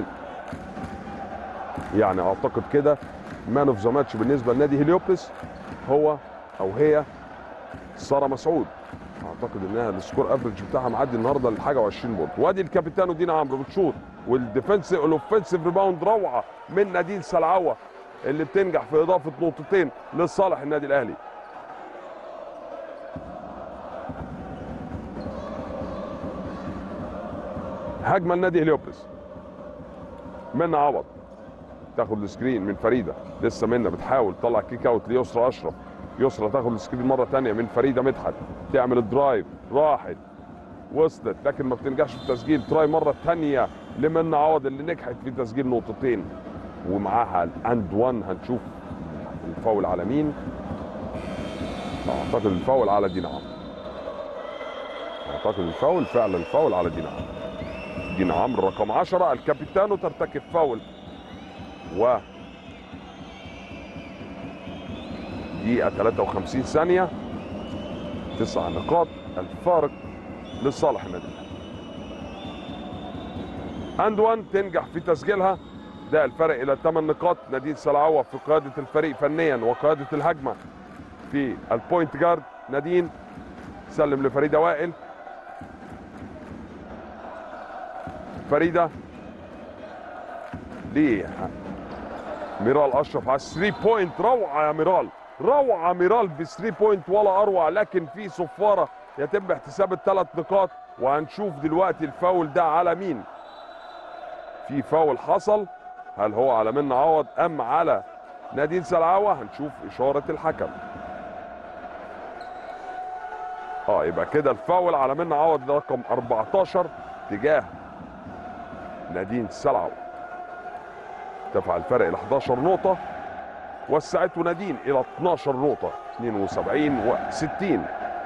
يعني اعتقد كده مان اوف ذا ماتش بالنسبه لنادي هليوبلس هو او هي ساره مسعود. اعتقد انها السكور افريج بتاعها معدي النهارده لحاجه و20 بونت. وادي الكابيتانو دينا عمرو بتشوط، والديفنسيف الاوفنسيف ريباوند روعه من نادين سلعوه اللي بتنجح في اضافه نقطتين لصالح النادي الاهلي. هجمه لنادي هليوبلس. منى عوض تاخد السكرين من فريده، لسه منى بتحاول تطلع كيك اوت ليسرى اشرف. يسرى تاخد السكرين مره ثانيه من فريده مدحت، تعمل الدرايف، راحت وصلت لكن ما بتنجحش في التسجيل. تراي مره ثانيه لمنى عوض اللي نجحت في تسجيل نقطتين ومعاها الاند 1. هنشوف الفاول على مين. اعتقد الفاول على دينا عمرو. اعتقد الفاول فعلا الفاول على دينا عمرو. دينا عمرو رقم 10 الكابيتانو ترتكب فاول. و دقيقة 53 ثانية، 9 نقاط الفارق لصالح النادي الاهلي. اند 1 تنجح في تسجيلها، ده الفرق الى 8 نقاط. نادين سلعوه في قيادة الفريق فنيا وقيادة الهجمة في البوينت جارد. نادين سلم لفريدة وائل. فريدة ليه ميرال اشرف على 3 بوينت. روعة يا ميرال، روعة ميرال ب 3 بوينت ولا اروع، لكن في صفارة يتم احتساب الثلاث نقاط. وهنشوف دلوقتي الفاول ده على مين. في فاول حصل، هل هو على منى عوض ام على نادين سلعوه؟ هنشوف اشاره الحكم. يبقى كده الفاول على منى عوض رقم 14 تجاه نادين سلعوه. ارتفع الفرق الى 11 نقطه، وسعته نادين الى 12 نقطه 72 و60.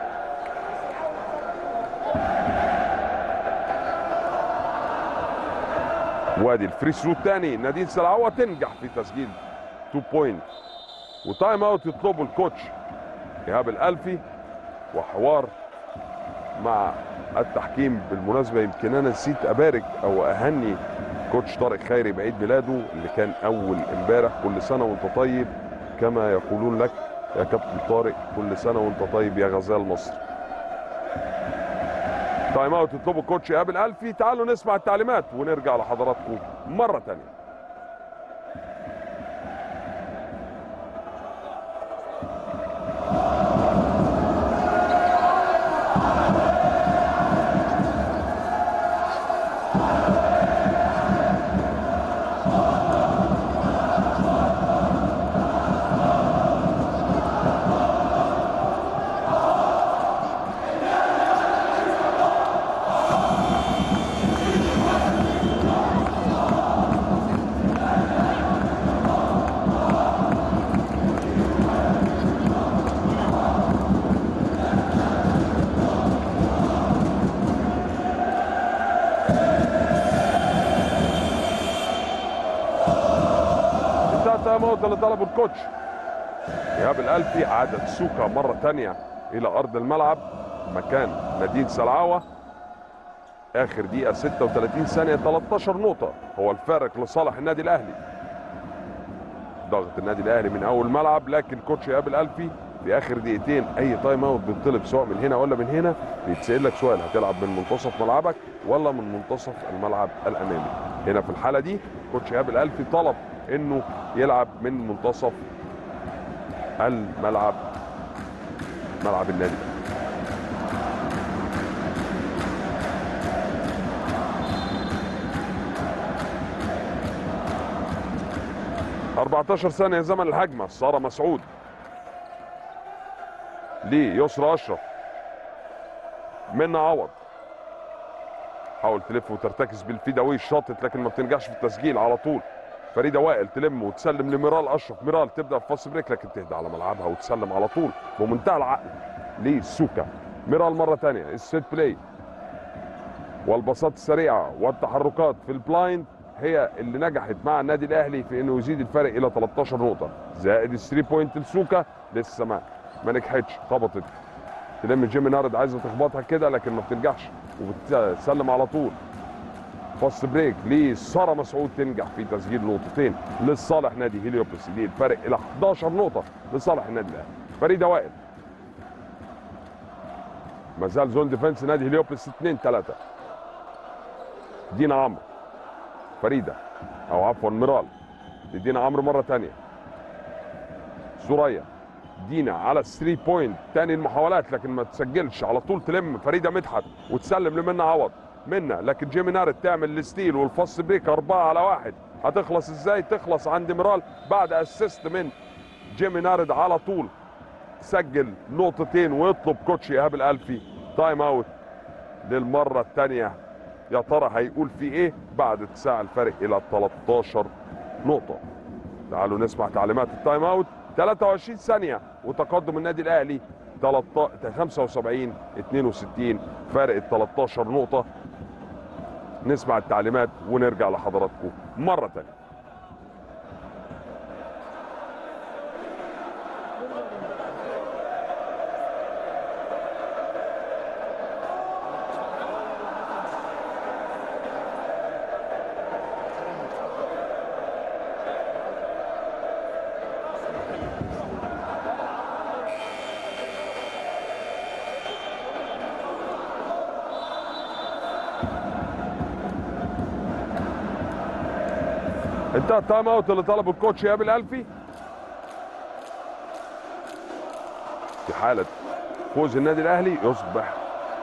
وادي الفري ثرو الثاني. نادين سلعوه تنجح في تسجيل 2 بوينت. وتايم اوت يطلبه الكوتش ايهاب الالفي. وحوار مع التحكيم. بالمناسبه يمكن انا نسيت ابارك او اهني كوتش طارق خيري بعيد ميلاده اللي كان اول امبارح. كل سنه وانت طيب كما يقولون لك يا كابتن طارق، كل سنه وانت طيب يا غزال مصر. تايم اوت يطلبه الكوتش ايهاب الالفي. تعالوا نسمع التعليمات ونرجع لحضراتكم مره ثانيه. اللي طلبه الكوتش ايهاب الالفي. عادت سوكا مره ثانيه الى ارض الملعب مكان نادين سلعوه. اخر دقيقه 36 ثانيه، 13 نقطه هو الفارق لصالح النادي الاهلي. ضغط النادي الاهلي من اول الملعب، لكن كوتش ايهاب الالفي في اخر دقيقتين اي تايم اوت بيطلب سواء من هنا ولا من هنا بيتسال لك سؤال: هتلعب من منتصف ملعبك ولا من منتصف الملعب الامامي؟ هنا في الحاله دي كوتش ايهاب الالفي طلب انه يلعب من منتصف الملعب، ملعب النادي. ال 14 ثانية زمن الهجمة. سارة مسعود ليسرى اشرف. منى عوض حاول تلف وترتكز بالفيداوي، شاطت لكن ما بتنجحش في التسجيل على طول. فريدة وائل تلم وتسلم لميرال اشرف. ميرال تبدا في فاست بريك لكن تهدى على ملعبها وتسلم على طول بمنتهى العقل لسوكا. ميرال مره ثانيه. السيت بلاي والباصات السريعه والتحركات في البلايند هي اللي نجحت مع النادي الاهلي في انه يزيد الفرق الى 13 نقطه، زائد الثري بوينت لسوكا لسه ما نجحتش. خبطت تلم جيمي نارد، عايزه تخبطها كده لكن ما بتنجحش وبتسلم على طول. فاست بريك لسارة مسعود تنجح في تسجيل نقطتين لصالح نادي هيليوبوليس. دي الفرق الى 11 نقطه لصالح النادي الاهلي. فريده وائل ما زال زون ديفنس نادي هيليوبوليس 2-3. دينا عمرو. فريده او عفوا ميرال لدينا عمرو مره ثانيه. سوريا. دينا على 3 بوينت، ثاني المحاولات لكن ما تسجلش، على طول تلم فريده مدحت وتسلم لمنى عوض. منا لكن جيمي نارد تعمل الستيل والفاست بريك 4-على-1 هتخلص ازاي؟ تخلص عند ميرال بعد اسيست من جيمي نارد على طول، سجل نقطتين ويطلب كوتش ايهاب الالفي تايم اوت للمره الثانيه. يا ترى هيقول في ايه بعد اتساع الفارق الى 13 نقطه. تعالوا نسمع تعليمات التايم اوت. 23 ثانيه وتقدم النادي الاهلي 75 62، فارق ال 13 نقطه. نسمع التعليمات ونرجع لحضراتكم مره ثانيه. انتهى التايم اوت اللي طلبه الكوتش ايهاب الالفي. في حاله فوز النادي الاهلي يصبح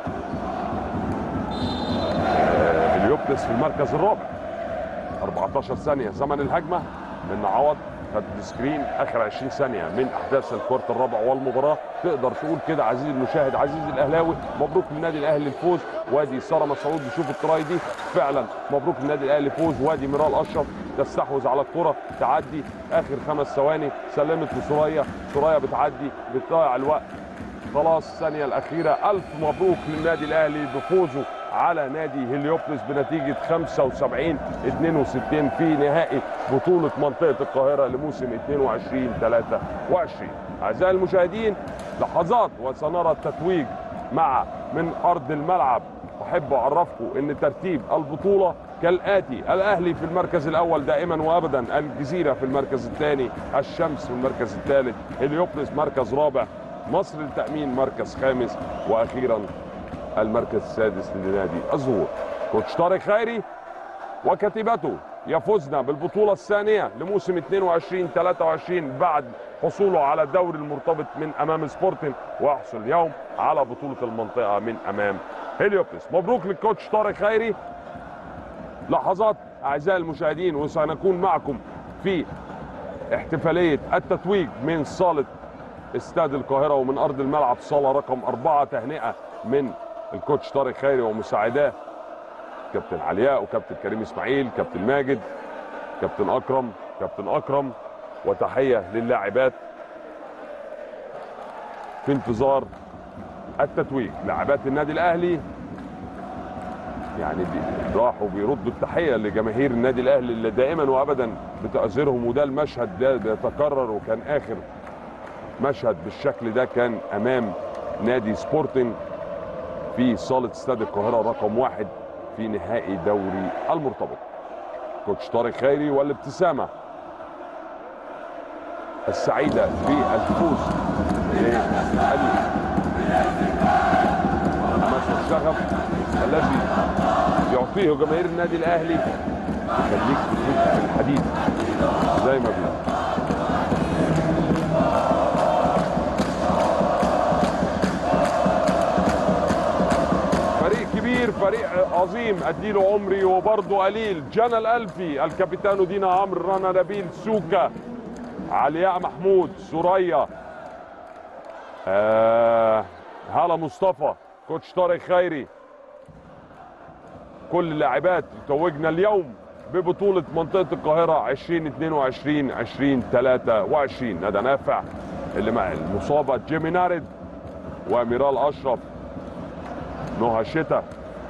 هليوبلس في المركز الرابع. 14 ثانيه زمن الهجمه من عوض، خد سكرين اخر 20 ثانيه من احداث الكوارت الرابع والمباراه. تقدر تقول كده عزيزي المشاهد عزيزي الاهلاوي، مبروك للنادي الاهلي الفوز. وادي ساره مسعود بيشوف التراي دي، فعلا مبروك للنادي الاهلي فوز. وادي ميرال اشرف تستحوذ على الكره، تعدي اخر 5 ثواني، سلمت لسوريا، سوريا بتعدي بتضيع الوقت، خلاص الثانيه الاخيره. الف مبروك للنادي الاهلي بفوزه على نادي هليوبلس بنتيجه 75-62 في نهائي بطوله منطقه القاهره لموسم 22-23. اعزائي المشاهدين، لحظات وسنرى التتويج من ارض الملعب. احب اعرفكم ان ترتيب البطوله كالاتي: الاهلي في المركز الاول دائما وابدا، الجزيره في المركز الثاني، الشمس في المركز الثالث، هليوبلس مركز رابع، مصر للتامين مركز خامس، واخيرا المركز السادس لنادي الزهور. كوتش طارق خيري وكتيبته يفوزنا بالبطوله الثانيه لموسم 22-23 بعد حصوله على الدوري المرتبط من امام سبورتنج، ويحصل اليوم على بطوله المنطقه من امام هليوبلس. مبروك للكوتش طارق خيري. لحظات اعزائي المشاهدين وسنكون معكم في احتفاليه التتويج من صاله استاد القاهره ومن ارض الملعب صاله رقم 4. تهنئه من الكوتش طارق خيري ومساعداه كابتن علياء وكابتن كريم اسماعيل، كابتن ماجد، كابتن اكرم، وتحيه للاعبات في انتظار التتويج. لاعبات النادي الاهلي يعني راحوا بيردوا التحيه لجماهير النادي الاهلي اللي دائما وابدا بتأثيرهم، وده المشهد ده بيتكرر، وكان اخر مشهد بالشكل ده كان امام نادي سبورتنج في صاله استاد القاهره رقم 1 في نهائي دوري المرتبط. كوتش طارق خيري والابتسامه السعيده بالفوز حماس والشغف الذي يعطيه جماهير النادي الاهلي يخليك في الحديد زي ما بيقولوا. فريق كبير، فريق عظيم، اديله عمري وبرضه قليل. جنى الالفي، الكابيتانو دينا عمرو، رنا نبيل، سوكا، علياء محمود، سوريا، هالة مصطفى، كوتش طارق خيري، كل اللاعبات توجنا اليوم ببطولة منطقة القاهرة 2022-2023. ندى نافع اللي مع المصابة، جيمي نارد وميرال أشرف، نهى شتا،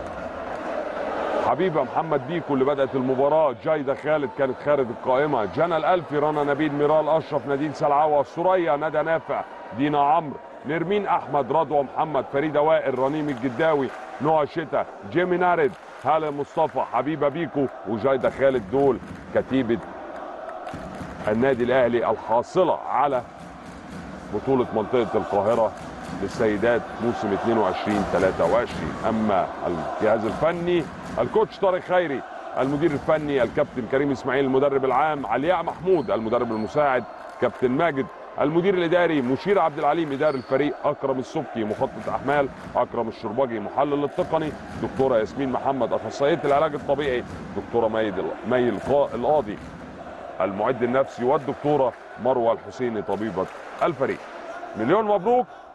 حبيبة محمد بيكو اللي بدأت المباراة، جايدة خالد كانت خارج القائمة، جنى الألفي، رنا نبيل، ميرال أشرف، نادين سلعوة، سوريا، ندى نافع، دينا عمرو، نرمين أحمد، رضوى محمد، فريدة وائل، رنيم الجداوي، نهى شتا، جيمي نارد، هالة مصطفى، حبيبة بيكو وجايدة خالد. دول كتيبة النادي الأهلي الحاصلة على بطولة منطقة القاهرة للسيدات موسم 22-23. أما الجهاز الفني، الكوتش طارق خيري، المدير الفني الكابتن كريم اسماعيل المدرب العام، علياء محمود المدرب المساعد، كابتن ماجد المدير الاداري مشير عبد العليم اداري الفريق، اكرم السبكي مخطط احمال، اكرم الشربجي محلل التقني، دكتوره ياسمين محمد اخصائيه العلاج الطبيعي، دكتوره مي القاضي المعد النفسي، والدكتوره مروه الحسيني طبيبه الفريق. مليون مبروك